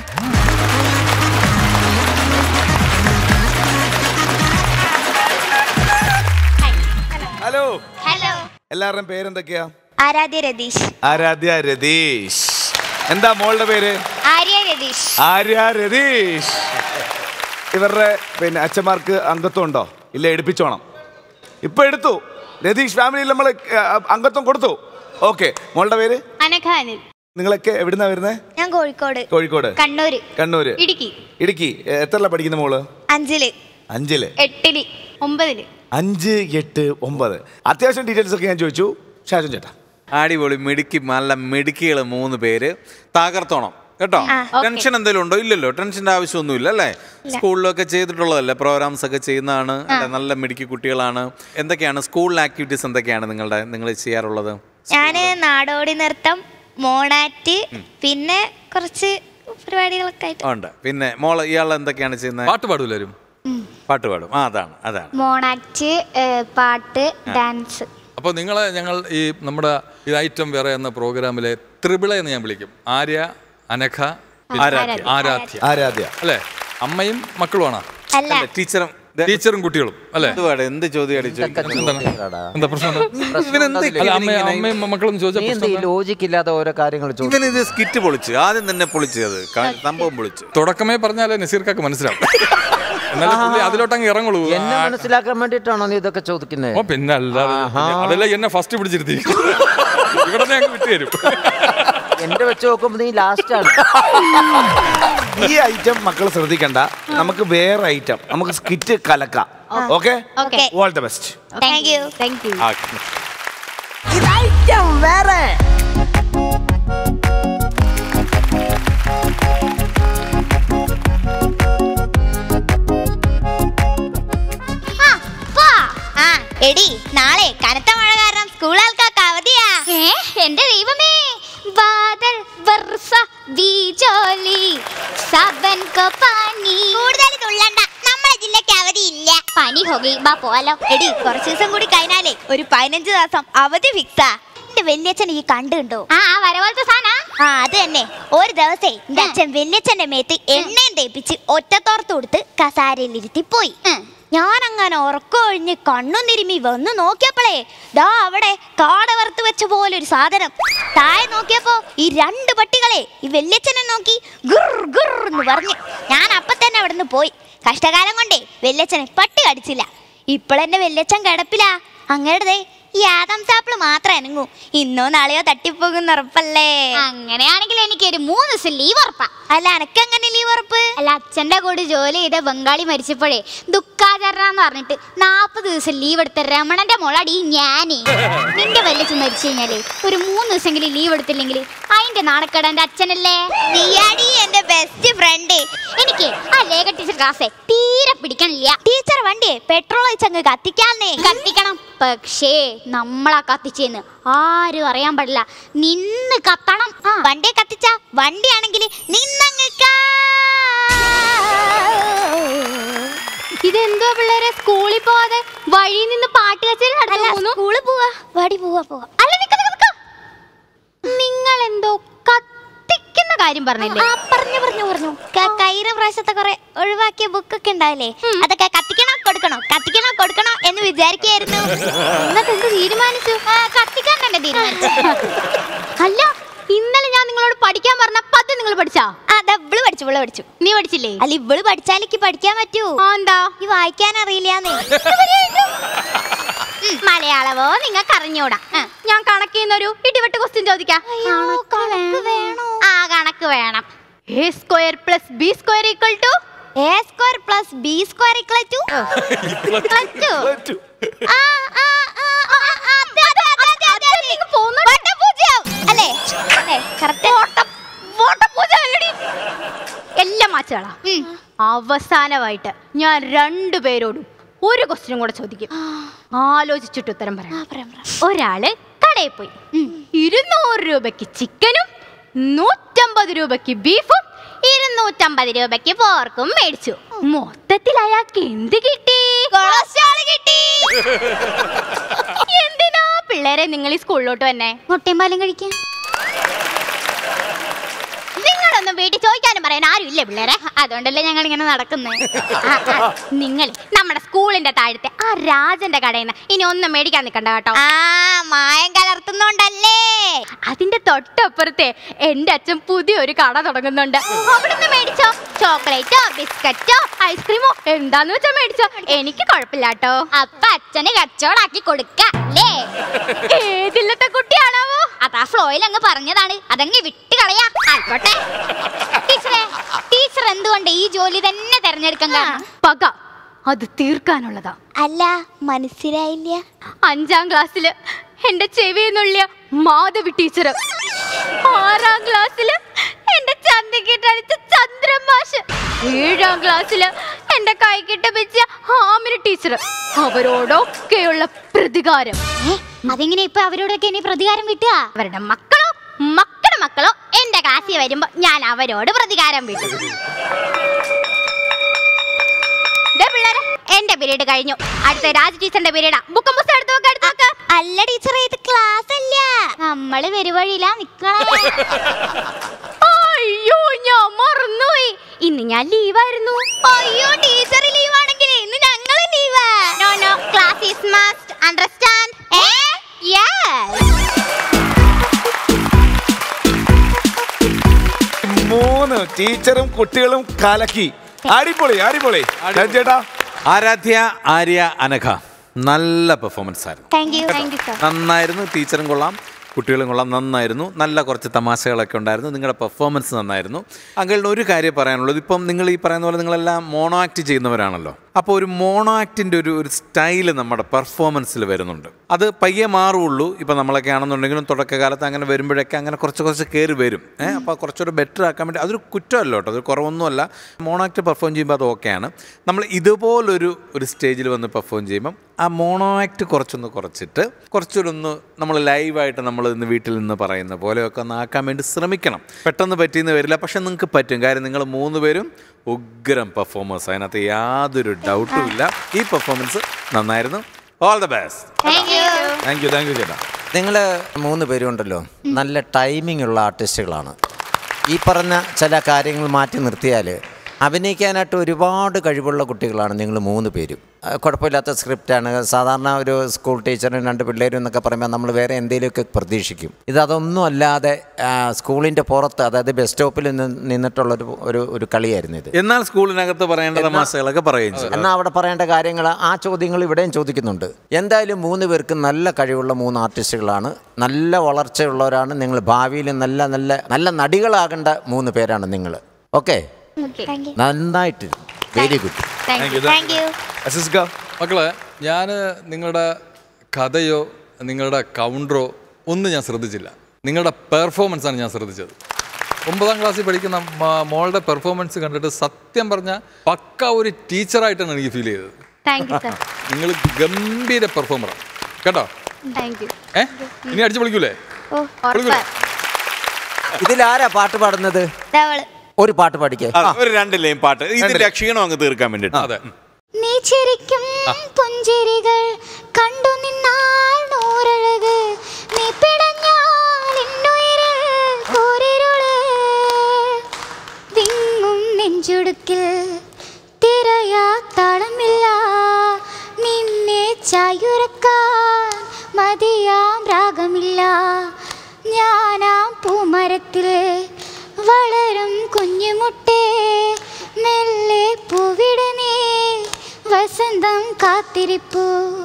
Hello hello. എല്ലാവരുടെയും പേരെന്തൊക്കെയാ? ആരാധ്യ രതീഷ്. ആരാധ്യ രതീഷ്. എന്താ മോളുടെ പേര്? ആര്യ രതീഷ്. ആര്യ രതീഷ്. ഇവരുടെ പിന്നെ അച്ഛന്മാർക്ക് അംഗത്വം ഉണ്ടോ? ഇല്ല, എടുപ്പിച്ചോണം. ഇപ്പൊ എടുത്തു. രതീഷ് ഫാമിലിയിൽ നമ്മൾ അംഗത്വം കൊടുത്തു. ഓക്കെ, മോളുടെ പേര്? അനഘാനിൽ. നിങ്ങളൊക്കെ എവിടുന്നാ വരുന്നത്? ഞാൻ കോഴിക്കോട്. കോഴിക്കോട്. കണ്ണൂര്. കണ്ണൂര്. ഇടുക്കി. ഇടുക്കി. എത്രല്ല പഠിക്കുന്ന മോള്? അഞ്ചില്. അഞ്ചില്. എട്ടില്. ഒമ്പതില്. അഞ്ച് എട്ട് ഒമ്പത്. അത്യാവശ്യം ഡീറ്റെയിൽസ് ഒക്കെ ഞാൻ ചോദിച്ചു. ഷാജൻ ചേട്ടാ. അടിപൊളി. മിടുക്കി, നല്ല മിടുക്കികള് മൂന്ന് പേര്. തകർത്തോണം കേട്ടോ. ടെൻഷൻ എന്തെങ്കിലും ഉണ്ടോ? ഇല്ലല്ലോ, ടെൻഷന്റെ ആവശ്യമൊന്നുമില്ല അല്ലേ? സ്കൂളിലൊക്കെ ചെയ്തിട്ടുള്ളതല്ലേ, പ്രോഗ്രാംസ് ഒക്കെ ചെയ്യുന്നതാണ്. നല്ല മിടുക്കി കുട്ടികളാണ്. എന്തൊക്കെയാണ് സ്കൂളിൽ ആക്ടിവിറ്റീസ്? എന്തൊക്കെയാണ് നിങ്ങളുടെ നിങ്ങൾ ചെയ്യാറുള്ളത്? ഞാന് നാടോടി നൃത്തം, മോണാറ്റ് പിന്നെ കുറച്ച് പരിപാടികളൊക്കെ ആയിട്ട് ഉണ്ട്. പിന്നെ മോള് ഇയാൾ എന്തൊക്കെയാണ് ചെയ്യുന്നത്? പാട്ട് പാടൂലാരും? പാട്ട് പാടും. ആ അതാണ് അതാണ് മോണാറ്റ്, പാട്ട്, ഡാൻസ്. അപ്പോൾ നിങ്ങളെ ഞങ്ങൾ ഈ നമ്മുടെ ഈ ഐറ്റം വേറെ എന്ന പ്രോഗ്രാമിലെ ത്രിപിള എന്ന് ഞാൻ വിളിക്കും. ആര്യ, അനഘ, ആരാധ്യ. ആരാധ്യ ആരാധ്യ അല്ലേ? അമ്മയും മക്കളുമാണോ? അല്ല, ടീച്ചറും ടീച്ചറും കുട്ടികളും അല്ലേ? എന്ത് ചോദ്യം എന്താ പ്രശ്നം? അല്ല അമ്മയും അമ്മയും മക്കളും ചോദിച്ചാൽ ലോജിക്ക് ഇല്ലാത്ത ഓരോ കാര്യങ്ങൾ ഇവൻ ഇത് സ്കിറ്റ് പൊളിച്ച് ആദ്യം തന്നെ പൊളിച്ച് അത് സംഭവം പൊളിച്ച് തുടക്കമേ പറഞ്ഞാലേ നസീർക്കാക്ക് മനസ്സിലാവും. എന്നാലും പുള്ളി അതിലോട്ടങ്ങ് ഇറങ്ങുള്ളൂ. എന്നെ മനസ്സിലാക്കാൻ വേണ്ടിട്ടാണോ നീ ഇതൊക്കെ ചോദിക്കുന്നത്? ഓ പിന്നെ അല്ലാതെ അതല്ല എന്നെ ഫസ്റ്റ് പിടിച്ചിരുത്തി ഇവിടെ ഞങ്ങൾ വിട്ടുതരും. എന്റെ വെച്ച് നോക്കുമ്പോ നീ ലാസ്റ്റ് ആണ്. ഈ ഐറ്റം മക്കൾ ശ്രദ്ധിക്കണ്ട, നമുക്ക് വേറെ ഐറ്റം, നമുക്ക് സ്കിറ്റ് കലക്കാം. Okay, all the best. Thank you thank you. ഇത് ഐറ്റം വേറെ. എടി നാളെ കനത്ത മഴ കാരണം സ്കൂൾ ആൾക്കാർക്ക് അവധിയാ. എന്റെ ദൈവമേ, ബാദൽ വർഷ ബീജോലി സബൻ കോ പാനി. കൂടുതൽ തുള്ളണ്ട, നമ്മുടെ ജില്ലക്ക് അവധിയില്ല. പനി ഹോഗി ബാ പോവാലോ. എടി കുറച്ച് ദിവസം കൂടി കഴിഞ്ഞാലേ ഒരു പതിനഞ്ച് ദിവസം അവധി ഫിക്സാ. എന്റെ വല്യച്ഛൻ ഈ കണ്ടുണ്ടോ? ആ വരപോലത്തെ സാധന. ആ അത് തന്നെ. ഒരു ദിവസേ എന്റെ അച്ഛൻ വല്യച്ഛന്റെ മേത്ത് എണ്ണയും തേപ്പിച്ച് ഒറ്റത്തോർത്ത് കൊടുത്ത് കസാരയിൽ ഇരുത്തി പോയി. ഞാൻ അങ്ങനെ ഉറക്കൊഴിഞ്ഞ് കണ്ണും തിരുമ്മി വന്ന് നോക്കിയപ്പോഴേ ദാ അവിടെ കാട വറുത്ത് വെച്ച പോലെ ഒരു സാധനം. താഴെ നോക്കിയപ്പോ ഈ രണ്ട് പട്ടികളെ ഈ വല്യച്ഛനെ നോക്കി ഗുർ ഗുർ എന്ന് പറഞ്ഞു. ഞാൻ അപ്പൊ തന്നെ അവിടെ നിന്ന് പോയി. കഷ്ടകാലം കൊണ്ടേ വല്യച്ഛനെ പട്ടി കടിച്ചില്ല. ഇപ്പോഴെന്റെ വല്യച്ഛൻ കിടപ്പിലാ. അങ്ങനെ ഈ ആദം സാപ്പിള് മാത്രം അനങ്ങൂ. ഇന്നോ നാളെയോ തട്ടിപ്പോകുന്ന ഉറപ്പല്ലേ? അങ്ങനെയാണെങ്കിൽ എനിക്ക് ഒരു മൂന്ന് ദിവസം ലീവ് ഉറപ്പാ. അല്ല എനക്കെങ്ങനെ ലീവ് ഉറപ്പ്? അല്ല അച്ഛന്റെ കൂടെ ജോലി ചെയ്ത ബംഗാളി മരിച്ചപ്പോഴേ ദുഃഖാചരണ എന്ന് പറഞ്ഞിട്ട് നാപ്പത് ദിവസം ലീവ് എടുത്ത രമണന്റെ മോളടി ഞാനേ. നിന്റെ വല്യച്ഛൻ മരിച്ചു കഴിഞ്ഞാല് ഒരു മൂന്ന് ദിവസമെങ്കിലും ലീവ് എടുത്തില്ലെങ്കിൽ അതിന്റെ നാണക്കേട് എന്റെ അച്ഛനല്ലേ? നീയാടി എന്റെ ബെസ്റ്റ് ഫ്രണ്ട്. എനിക്ക് ആ ലേഖ ടീച്ചർ ക്ലാസ്സേ തീരെ പിടിക്കണില്ല. ടീച്ചർ വണ്ടിയെ പെട്രോൾ ഒഴിച്ചങ്ങ് കത്തിക്കാന്നേ. കത്തിക്കണം, പക്ഷേ നമ്മളാ കത്തിച്ചെന്ന് ആരും അറിയാൻ പാടില്ല. നിന്ന് കത്തണം. വണ്ടിയെ കത്തിച്ച വണ്ടിയാണെങ്കിൽ നിന്നങ്ങ്. ഇതെന്തോ പിള്ളേരെ സ്കൂളിൽ പോവാതെ വഴി നിന്ന് പാട്ട് കച്ചേരി നടത്തുന്നു. സ്കൂളിൽ പോവാ, വടി പോവാ പോവാ. അല്ല നിങ്ങൾ എന്തോ കത്തിക്കുന്ന കാര്യം പറഞ്ഞില്ലേ? പറഞ്ഞു പറഞ്ഞു പറഞ്ഞു കഴിഞ്ഞ പ്രാവശ്യത്തെ കുറെ ഒഴിവാക്കിയ ബുക്കൊക്കെ ഉണ്ടാവില്ലേ, അതൊക്കെ കത്തിക്കണോ കൊടുക്കണോ കത്തിക്കണോ കൊടുക്കണോ എന്ന് വിചാരിക്കായിരുന്നു. എന്നിട്ട് എന്ത് തീരുമാനിച്ചു? കത്തിക്കാൻ തന്നെ തീരുമാനിച്ചു. അല്ല ഇന്നലെ ഞാൻ നിങ്ങളോട് പഠിക്കാൻ പറഞ്ഞ പത്ത് നിങ്ങൾ പഠിച്ചാ? അതാ ഇവള് പഠിച്ചു ഇവള് പഠിച്ചു. നീ പഠിച്ചില്ലേ? അല്ല ഇവള് പഠിച്ചാലേക്ക് പഠിക്കാൻ പറ്റൂ. എന്താ ഈ വായിക്കാൻ അറിയില്ലാന്നേ. മലയാളമോ നിങ്ങൾക്ക് അറിഞ്ഞൂടാ. ഞാൻ കണക്കിന്നൊരു ഇടിവെട്ട് ക്വസ്റ്റ്യൻ ചോദിക്കാം. ആ കണക്ക് വേണം. A square plus B square equal to A square plus B square equal to എല്ലാം മാച്ചുകളാ. അവസാനമായിട്ട് ഞാൻ രണ്ടുപേരോടും ഒരു ക്വസ്റ്റ്യനും കൂടെ ചോദിക്കും. ആലോചിച്ചിട്ട് ഉത്തരം പറയാം. ഒരാള് കടയിൽ പോയി ഇരുന്നൂറ് രൂപയ്ക്ക് ചിക്കനും നൂറ്റമ്പത് രൂപയ്ക്ക് ബീഫും ഇരുന്നൂറ്റമ്പത് രൂപയ്ക്ക് പോർക്കും മേടിച്ചു. മൊത്തത്തിൽ അയാൾക്ക് എന്ത് കിട്ടി? കിട്ടി. എന്തിനാ പിള്ളേരെ നിങ്ങൾ ഈ സ്കൂളിലോട്ട് വന്നെ? മുട്ടയും പാലും കഴിക്കാൻ. നിങ്ങളൊന്നും വീട്ടിൽ ചോദിക്കാനും പറയാൻ ആരും ഇല്ലേ പിള്ളേരെ? അതുകൊണ്ടല്ലേ ഞങ്ങൾ ഇങ്ങനെ നടക്കുന്നത്. നിങ്ങൾ നമ്മുടെ സ്കൂളിന്റെ താഴത്തെ ആ രാജന്റെ കടയിൽ നിന്ന് ഇനി ഒന്നും മേടിക്കാൻ നിൽക്കണ്ട കേട്ടോ. ആ മായം കലർത്തുന്നോണ്ടല്ലേ. അതിന്റെ തൊട്ടപ്പുറത്തെ എന്റെ അച്ഛൻ പുതിയൊരു കട തുടങ്ങുന്നുണ്ട്. അവിടുന്ന് മേടിച്ചോ. ചോക്ലേറ്റോ ബിസ്ക്കറ്റോ ഐസ്ക്രീമോ എന്താന്ന് വെച്ചാ മേടിച്ചോ, എനിക്ക് കുഴപ്പമില്ല കേട്ടോ. അപ്പൊ അച്ഛന് കച്ചവടാക്കി കൊടുക്കല്ലേ? ഏതില്ലത്തെ കുട്ടിയാണാവോ? അതാ ഫ്ലോയിൽ അങ്ങ് പറഞ്ഞതാണ്, അതങ്ങ് വിട്ട് കളയാ. ആയിക്കോട്ടെ ടീച്ചറെ. ടീച്ചർ എന്തുകൊണ്ട് ഈ ജോലി തന്നെ തെരഞ്ഞെടുക്കാൻ കാരണം? പക അത് തീർക്കാനുള്ളതാ. അല്ല മനസ്സിലായില്ല. അഞ്ചാം ക്ലാസ്സില് എന്റെ ചെവിന്നുള്ളിയ മാധവി ടീച്ചർ, ആറാം ക്ലാസ്സില് എന്റെ ചന്തിക്കിട്ടടിച്ച ചന്ദ്രമാഷ്, ഏഴാം ക്ലാസ്സില് എന്റെ കൈക്കിട്ട് വെച്ച ഹാമിന ടീച്ചർ, അവരോടൊക്കെയുള്ള പ്രതികാരം. അതെങ്ങനെ ഇപ്പൊ അവരോടൊക്കെ ഇനി പ്രതികാരം കിട്ടുക? അവരുടെ മക്കളോ മക്കൾ മക്കളോ എന്റെ ക്ലാസ്സിൽ വരുമ്പോ ഞാൻ അവരോട് പ്രതികാരം വീട്ടും. പിള്ളേരെ, എന്റെ പീരീഡ് കഴിഞ്ഞു. അടുത്ത രാജ് ടീച്ചറിന്റെ പീരീഡാ. ബുക്കും പുസ്തകം എടുത്തു വെക്ക, എടുത്തു വെക്ക. അല്ല ടീച്ചറെ, ഇത് ക്ലാസ് അല്ല, നമ്മള് വരുവഴിയിലാ നിക്കണേ. അയ്യോ, ഞാൻ മറന്നുപോയി. ഇന്ന് ഞാൻ ലീവായിരുന്നു. അയ്യോ, ടീച്ചർ ലീവ് ആണെങ്കിൽ ഇന്ന് ഞങ്ങള് ലീവാ. No no, class is must understand. Yes. മൂന്ന് ടീച്ചറും കുട്ടികളും കലക്കി. അടിപൊളി അടിപൊളി ചേട്ടാ. ആരാധ്യ, ആര്യ, അനഘ നല്ല പെർഫോമൻസ് ആയിരുന്നു. Thank you thank you sir. നന്നായിരുന്നു. ടീച്ചറും കൊള്ളാം, കുട്ടികളും കൊള്ളാം, നന്നായിരുന്നു. നല്ല കുറച്ച് തമാശകളൊക്കെ ഉണ്ടായിരുന്നു. നിങ്ങളുടെ പെർഫോമൻസ് നന്നായിരുന്നു. അങ്കിളിന് ഒരു കാര്യം പറയാനുള്ളത്, ഇപ്പം നിങ്ങൾ ഈ പറയുന്ന പോലെ നിങ്ങളെല്ലാം മോണോ ആക്ട് ചെയ്യുന്നവരാണല്ലോ. അപ്പോൾ ഒരു മോണോ ആക്ടിൻ്റെ ഒരു ഒരു സ്റ്റൈല് നമ്മുടെ പെർഫോമൻസിൽ വരുന്നുണ്ട്. അത് പയ്യെ മാറുള്ളൂ. ഇപ്പം നമ്മളൊക്കെ ആണെന്നുണ്ടെങ്കിലും തുടക്കകാലത്ത് അങ്ങനെ വരുമ്പോഴൊക്കെ അങ്ങനെ കുറച്ച് കുറച്ച് കയറി വരും. ഏഹ് അപ്പോൾ കുറച്ചുകൂടെ ബെറ്റർ ആക്കാൻ വേണ്ടി അതൊരു കുറ്റമല്ല കേട്ടോ, അതൊരു കുറവൊന്നുമല്ല. മോണോ ആക്ട് പെർഫോം ചെയ്യുമ്പോൾ അത് ഓക്കെയാണ്. നമ്മൾ ഇതുപോലൊരു ഒരു സ്റ്റേജിൽ വന്ന് പെർഫോം ചെയ്യുമ്പം ആ മോണോ ആക്ട് കുറച്ചൊന്ന് കുറച്ചിട്ട് കുറച്ചുകൂടെ ഒന്ന് നമ്മൾ ലൈവായിട്ട് നമ്മൾ ഇന്ന് വീട്ടിൽ നിന്ന് പറയുന്ന പോലെയൊക്കെ ഒന്ന് ആക്കാൻ വേണ്ടി ശ്രമിക്കണം. പെട്ടെന്ന് പറ്റിയെന്ന് വരില്ല, പക്ഷെ നിങ്ങൾക്ക് പറ്റും. കാര്യം നിങ്ങൾ മൂന്ന് പേരും ഉഗ്രം പെർഫോമേഴ്സ്, അതിനകത്ത് യാതൊരു ഡൗട്ടും ഇല്ല. ഈ പെർഫോമൻസ് നന്നായിരുന്നു. All the best. Thank you thank you thank you ചേട്ടാ. നിങ്ങൾ മൂന്ന് പേരും ഉണ്ടല്ലോ, നല്ല ടൈമിംഗ് ഉള്ള ആർട്ടിസ്റ്റുകളാണ്. ഈ പറഞ്ഞ ചില കാര്യങ്ങൾ മാറ്റി നിർത്തിയാൽ അഭിനയിക്കാനായിട്ട് ഒരുപാട് കഴിവുള്ള കുട്ടികളാണ് നിങ്ങൾ മൂന്ന് പേരും. കുഴപ്പമില്ലാത്ത സ്ക്രിപ്റ്റാണ്. സാധാരണ ഒരു സ്കൂൾ ടീച്ചറും രണ്ട് പിള്ളേരും എന്നൊക്കെ പറയുമ്പോൾ നമ്മൾ വേറെ എന്തെങ്കിലുമൊക്കെ പ്രതീക്ഷിക്കും. ഇതൊന്നും അല്ലാതെ സ്കൂളിൻ്റെ പുറത്ത്, അതായത് ബസ് സ്റ്റോപ്പിൽ നിന്നിട്ടുള്ളൊരു ഒരു ഒരു കളിയായിരുന്നു ഇത്. എന്നാൽ സ്കൂളിനകത്ത് പറയേണ്ട തമാശകളൊക്കെ പറയുകയും ചെയ്യും. എന്നാൽ അവിടെ പറയേണ്ട കാര്യങ്ങൾ, ആ ചോദ്യങ്ങൾ ഇവിടെയും ചോദിക്കുന്നുണ്ട്. എന്തായാലും മൂന്ന് പേർക്ക് നല്ല കഴിവുള്ള മൂന്ന് ആർട്ടിസ്റ്റുകളാണ്, നല്ല വളർച്ചയുള്ളവരാണ്. നിങ്ങൾ ഭാവിയിൽ നല്ല നല്ല നല്ല നടികളാകേണ്ട മൂന്ന് പേരാണ് നിങ്ങൾ. ഓക്കെ, നന്നായിട്ട്, വെരി ഗുഡ്. മക്കളെ, ഞാൻ നിങ്ങളുടെ കഥയോ നിങ്ങളുടെ കൗണ്ടറോ ഒന്നും ഞാൻ ശ്രദ്ധിച്ചില്ല. നിങ്ങളുടെ പെർഫോമൻസാണ് ഞാൻ ശ്രദ്ധിച്ചത്. ഒമ്പതാം ക്ലാസ്സിൽ പഠിക്കുന്ന മോളുടെ പെർഫോമൻസ് കണ്ടിട്ട് സത്യം പറഞ്ഞാൽ പക്ക ഒരു ടീച്ചറായിട്ടാണ് എനിക്ക് ഫീൽ ചെയ്തത്. നിങ്ങൾ ഗംഭീര പെർഫോമറാണ് കേട്ടോ. ഏ ഇനി അടിച്ചു പൊളിക്കൂലേ? ഇതിലാരാ പാട്ട് പാടുന്നത്? ഒരു പാട്ട് പാടിക്കേ, ഒരു രണ്ട് ലൈൻ പാട്ട്. ഇതിന്റെ ക്ഷീണം അങ്ങ് തീർക്കാൻ വേണ്ടിട്ട്. അതെ. നീ ചിരിക്കും പുഞ്ചിരികൾ കണ്ടു നിന്നാൽ നൂറഴക്, നീ പിടഞ്ഞാൽ എന്നുയിരിൽ കൂരിരുള്, വിങ്ങും നെഞ്ചുടുക്കിൽ തിരയാ താളമില്ല, നിന്നെ ചായുറക്കാൻ മതിയാം രാഗമില്ല, ഞാനാം പൂമരത്തിൽ വളരും കുഞ്ഞുമുട്ടേ, മെല്ലെ പൂവിടനേ വസന്തം കാത്തിരിപ്പു.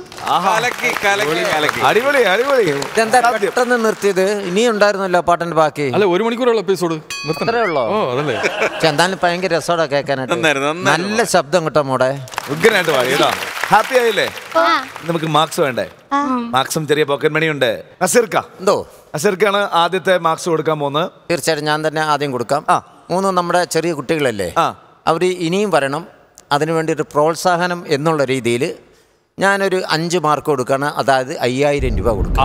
അടിപൊളി അടിപൊളി. ഇതെന്താ പെട്ടെന്ന് നിർത്തിയത്? ഇനി ഉണ്ടായിരുന്നല്ലോ പാട്ടിന്റെ ബാക്കി. അല്ല, ഒരു മണിക്കൂറുള്ള എപ്പിസോഡ് അത്രേ ഉള്ളോ? അതല്ലേ. പക്ഷെ എന്തായാലും ഭയങ്കര രസോടെ കേൾക്കാനായിട്ട്. നല്ല ശബ്ദം കേട്ടോ മോടെ. ഉഗ്രനായിട്ട് പാടി കേട്ടോ. ഹാപ്പി ആയില്ലേ? നമുക്ക് മാർക്സ് വേണ്ടേ? മാർക്സും ചെറിയ പോക്കറ്റ് മണി ഉണ്ട്. നസീർക്ക, എന്തോ? നസീർക്കാണ് ആദ്യത്തെ മാർക്സ് കൊടുക്കാൻ പോകുന്നത്. തീർച്ചയായിട്ടും ഞാൻ തന്നെ ആദ്യം കൊടുക്കാം. ആ, മൂന്നും നമ്മുടെ ചെറിയ കുട്ടികളല്ലേ, അവർ ഇനിയും വരണം. അതിനു വേണ്ടി ഒരു പ്രോത്സാഹനം എന്നുള്ള രീതിയിൽ ഞാനൊരു അഞ്ച് മാർക്ക് കൊടുക്കുകയാണ്. അതായത് അയ്യായിരം രൂപ കൊടുക്കാം.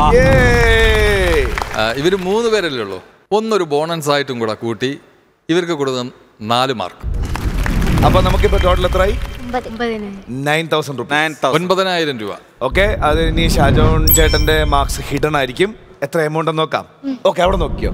ഇവർ മൂന്ന് പേരല്ലേ ഉള്ളൂ. ഒന്നൊരു ബോണസ് ആയിട്ടും കൂടെ കൂട്ടി ഇവർക്ക് കൊടുത്ത നാല് മാർക്ക്. അപ്പൊ നമുക്കിപ്പോ ടോട്ടൽ എത്രയായി? നയൻ തൗസൻഡ് റുപ്പീസ്, ഒൻപതിനായിരം രൂപ. ഓക്കെ, അത് ഇനി ഷാജോൺ ചേട്ടന്റെ മാർക്സ് ഹിഡൻ ആയിരിക്കും. എത്ര എമൗണ്ട് നോക്കാം. ഓക്കെ, അവിടെ നോക്കിയോ?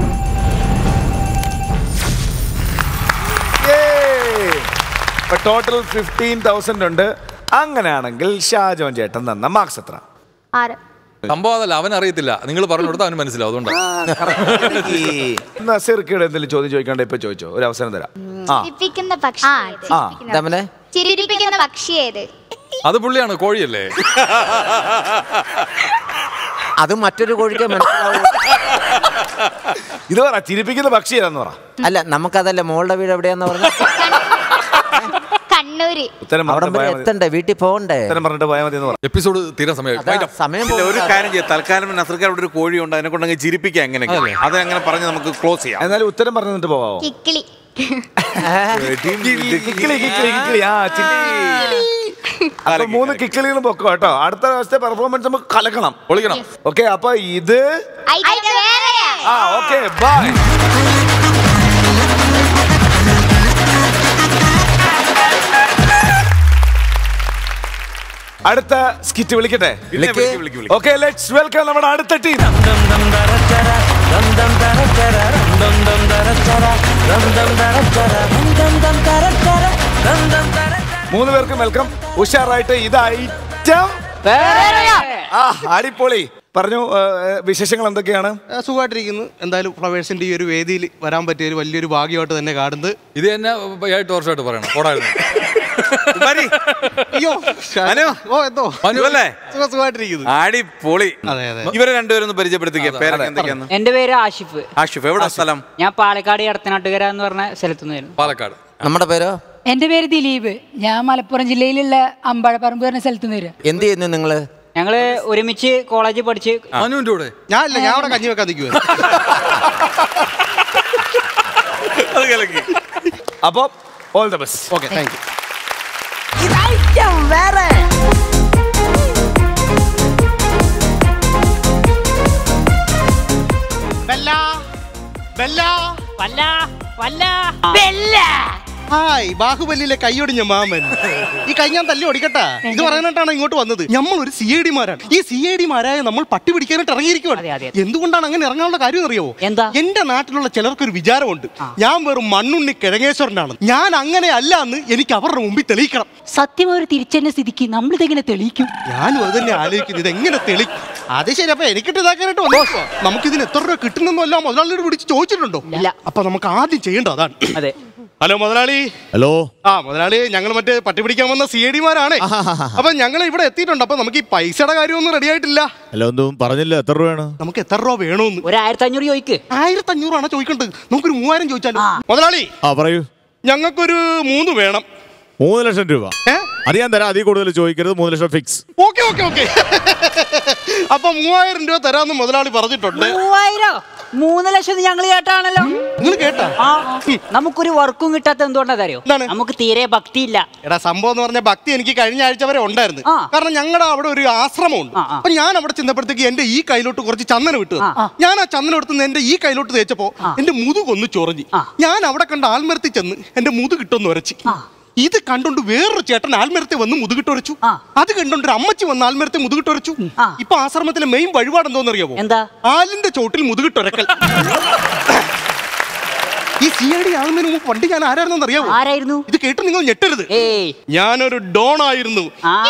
ടോട്ടൽ ഫിഫ്റ്റീൻ തൗസൻഡ് ഉണ്ട്. അങ്ങനെയാണെങ്കിൽ ഷാജോൺ ചേട്ടൻ തന്ന മാർക്സ് എത്ര? സംഭവം അതല്ല, അവൻ അറിയത്തില്ല. നിങ്ങൾ പറഞ്ഞു കൊടുത്താൽ അവന് മനസ്സിലാവും. അതുകൊണ്ടാണ്. നസീർക്കയുടെ എന്തെങ്കിലും ചോദ്യം ചോദിക്കാണ്ട് ഇപ്പൊ ചോദിച്ചോ, ഒരു അവസരം തരാം. പക്ഷി ഏത്? അത് പുള്ളിയാണ്, കോഴിയല്ലേ? അത് മറ്റൊരു കോഴിക്ക് മനസ്സിലാവും. ഇത് പറ, ചിരിപ്പിക്കുന്ന പക്ഷി ഏതാന്ന് പറ. അല്ല, നമുക്കതല്ല. മോളുടെ വീട് എവിടെയാന്ന് പറഞ്ഞു? കണ്ണൂര്. എത്തണ്ടേ? വീട്ടിൽ പോകണ്ടേ? പറഞ്ഞിട്ട് പോയാൽ മതി എന്ന് പറ. എപ്പിസോഡ് തീരാൻ സമയം സമയം. ഒരു കാര്യം ചെയ്യാം, തൽക്കാലം നസീർക്ക് അവിടെ ഒരു കോഴി ഉണ്ട്, അതിനെ കൊണ്ടങ്ങ് ചിരിപ്പിക്കാം. എങ്ങനെ അതങ്ങനെ പറഞ്ഞ് നമുക്ക് ക്ലോസ് ചെയ്യാം. എന്നാലും ഉത്തരം പറഞ്ഞിട്ട് പോവാമോ? കിക്കിളി. കിക്കിളി കിക്കിളി കിക്കിളി. ആ, അപ്പൊ മൂന്ന് കിക്കിളികളും പൊക്കോ കേട്ടോ. അടുത്ത ദിവസത്തെ പെർഫോമൻസ് നമുക്ക് കലക്കണം, പൊളിക്കണം. ഓക്കെ. അപ്പൊ ഇത് ഐറ്റം വേറെയാ. ആ ഓക്കെ ബൈ. അടുത്ത സ്കിറ്റ് വിളിക്കട്ടെ? ഓക്കെ, ലെറ്റ്സ് വെൽക്കം നമ്മുടെ അടുത്ത ടീം. മൂന്ന് പേർക്കും വെൽക്കം. ഉഷാറായിട്ട് ഇത് ഐറ്റം ആ അടിപൊളി. പറഞ്ഞു, വിശേഷങ്ങൾ എന്തൊക്കെയാണ്? സുഖമായിട്ടിരിക്കുന്നു. എന്തായാലും ഫ്ലവേഴ്സിന്റെ ഈ ഒരു വേദിയിൽ വരാൻ പറ്റിയ ഒരു വലിയൊരു ഭാഗ്യമായിട്ട് തന്നെ കാണുന്നത്. ഇത് തന്നെ എട്ട് വർഷമായിട്ട് പറയണം. പോടായിരുന്നു. അയ്യോ ഓ എന്തോ സുഖമായിട്ടിരിക്കുന്നു. അടിപൊളി. അതെ അതെ. ഇവരെ രണ്ടുപേരൊന്ന് പരിചയപ്പെടുത്തിക്കുക. പേരൊക്കെ എന്തൊക്കെയാണ്? എന്റെ പേര് ആഷിഫ്. ആഷിഫ് എവിടെ സ്ഥലം? ഞാൻ പാലക്കാട് എടത്തനാട്ടുകര എന്ന് പറഞ്ഞ സ്ഥലത്തുനിന്ന് വരുന്നു. പാലക്കാട്. നമ്മുടെ പേരോ? എന്റെ പേര് ദിലീപ്. ഞാൻ മലപ്പുറം ജില്ലയിലുള്ള അമ്പാഴപ്പറമ്പ് പറഞ്ഞ സ്ഥലത്ത് നിന്ന് വരും. എന്ത് ചെയ്യുന്നു നിങ്ങള്? ഞങ്ങള് ഒരുമിച്ച് കോളേജിൽ പഠിച്ച്. അനുവിന്റെ കൂടെ ഞാനില്ല, ഞാൻ അവിടെ കഞ്ഞി വെക്കാൻ നിൽക്കുക. അപ്പൊ all the best. Okay, thank you. ബെല്ല ബെല്ല വല്ല വല്ല ഹായ്, ബാഹുബലിയിലെ കൈയൊടിഞ്ഞ മാമൻ. ഈ കൈ ഞാൻ തല്ലി ഓടിക്കട്ടാ. ഇത് പറയാനായിട്ടാണ് ഇങ്ങോട്ട് വന്നത്. നമ്മൾ ഒരു സി ഐ ഡിമാരാണ്. ഈ സി ഐ ഡിമാരായ നമ്മൾ പട്ടി പിടിക്കാനായിട്ട് ഇറങ്ങിയിരിക്കുവാണ്. എന്തുകൊണ്ടാണ് അങ്ങനെ ഇറങ്ങാനുള്ള കാര്യം അറിയാവോ? എന്താ? എന്റെ നാട്ടിലുള്ള ചിലർക്കൊരു വിചാരമുണ്ട്, ഞാൻ വെറും മണ്ണുണ്ണി കിഴങ്ങേശ്വരനാണ്. ഞാൻ അങ്ങനെ അല്ല എന്ന് എനിക്ക് അവരുടെ മുമ്പിൽ തെളിയിക്കണം. സത്യം ഒരു തിരിച്ചെന്നെ സ്ഥിതിക്ക് നമ്മളിതെങ്ങനെ തെളിയിക്കും? ഞാനും അത് തന്നെ ആലോചിക്കുന്നു, ഇതെങ്ങനെ തെളിയിക്കും. അത് ശരി. അപ്പൊ എനിക്കിട്ട് ഇതാക്കാനായിട്ട് വന്നോ? നമുക്കിതിന് എത്ര രൂപ കിട്ടുന്നല്ലോ മുതലാളിയോട് പിടിച്ച് ചോദിച്ചിട്ടുണ്ടോ? അപ്പൊ നമുക്ക് ആദ്യം ചെയ്യേണ്ടത് അതാണ്. അതെ. ഹലോ മുതലാളി. ഹലോ. ആ മുതലാളി, ഞങ്ങൾ മറ്റേ പട്ടി പിടിക്കാൻ വന്ന സി ഐ ഡിമാരാണ്. അപ്പൊ ഞങ്ങൾ ഇവിടെ എത്തിയിട്ടുണ്ട്. അപ്പൊ നമുക്ക് ഈ പൈസയുടെ കാര്യമൊന്നും റെഡി ആയിട്ടില്ല. ഹലോ, ഒന്നും പറഞ്ഞില്ല. എത്ര രൂപയാണ്? നമുക്ക് എത്ര രൂപ വേണമെന്ന്? ഒരു ആയിരത്തി അഞ്ഞൂറ് ചോദിക്ക്. ആയിരത്തി അഞ്ഞൂറാണ് ചോദിക്കേണ്ടത്. നമുക്കൊരു മൂവായിരം ചോദിച്ചാലോ? മുതലാളി. ആ പറയൂ. ഞങ്ങൾക്കൊരു മൂന്ന് വേണം. മൂന്ന് ലക്ഷം രൂപ അറിയാൻ തരാം. അതിൽ കൂടുതൽ ചോദിക്കരുത്. മൂന്ന് ലക്ഷം ഫിക്സ്. Okay okay okay. അപ്പൊ മൂവായിരം രൂപ തരാമെന്ന് മുതലാളി പറഞ്ഞിട്ടുണ്ട്. മൂവായിരം മൂന്ന് ലക്ഷം ഞങ്ങൾ കേട്ടാണല്ലോ. നിങ്ങൾ കേട്ടാ? നമുക്കൊരു വർക്കും കിട്ടാത്ത എന്തുകൊണ്ടാ അറിയോ? നമുക്ക് തീരെ ഭക്തിയില്ല. എടാ, സംഭവം എന്ന് പറഞ്ഞ ഭക്തി എനിക്ക് കഴിഞ്ഞ ആഴ്ച വരെ ഉണ്ടായിരുന്നു. കാരണം ഞങ്ങളുടെ അവിടെ ഒരു ആശ്രമമുണ്ട്. അപ്പൊ ഞാൻ അവിടെ ചെന്നപ്പോഴത്തേക്ക് എന്റെ ഈ കയ്യിലോട്ട് കുറച്ച് ചന്ദനം വിട്ടു. ഞാൻ ആ ചന്ദനം എടുത്ത് എന്റെ ഈ കയ്യിലോട്ട് തേച്ചപ്പോ എന്റെ മുതുകൊന്ന് ചൊറഞ്ഞു. ഞാൻ അവിടെ കണ്ട ആൽമരത്തിൽ ചെന്ന് എന്റെ മുതു കിട്ടൊന്ന് ഉരച്ച്. ഇത് കണ്ടോണ്ട് വേറൊരു ചേട്ടൻ ആൽമരത്തെ വന്ന് മുതുകിട്ടൊരച്ചു. അത് കണ്ടോണ്ട് ഒരു അമ്മച്ചി വന്ന് ആൽമരത്തെ മുതുകിട്ടൊരച്ചു. ഇപ്പൊ ആശ്രമത്തിലെ മെയിൻ വഴിപാട് എന്തോന്നറിയാവോ? എന്താ? ആലിന്റെ ചോട്ടിൽ മുതുകിട്ടൊരക്കൽ. ഈ സി ഐ ഡി ആകുന്നതിന് മുമ്പ് പണ്ട് ഞാൻ ആരായിരുന്നു അറിയാമോ? ആരായിരുന്നു? ഇത് കേട്ട് നിങ്ങൾ ഞെട്ടരുത്. ഞാനൊരു ഡോൺ ആയിരുന്നു.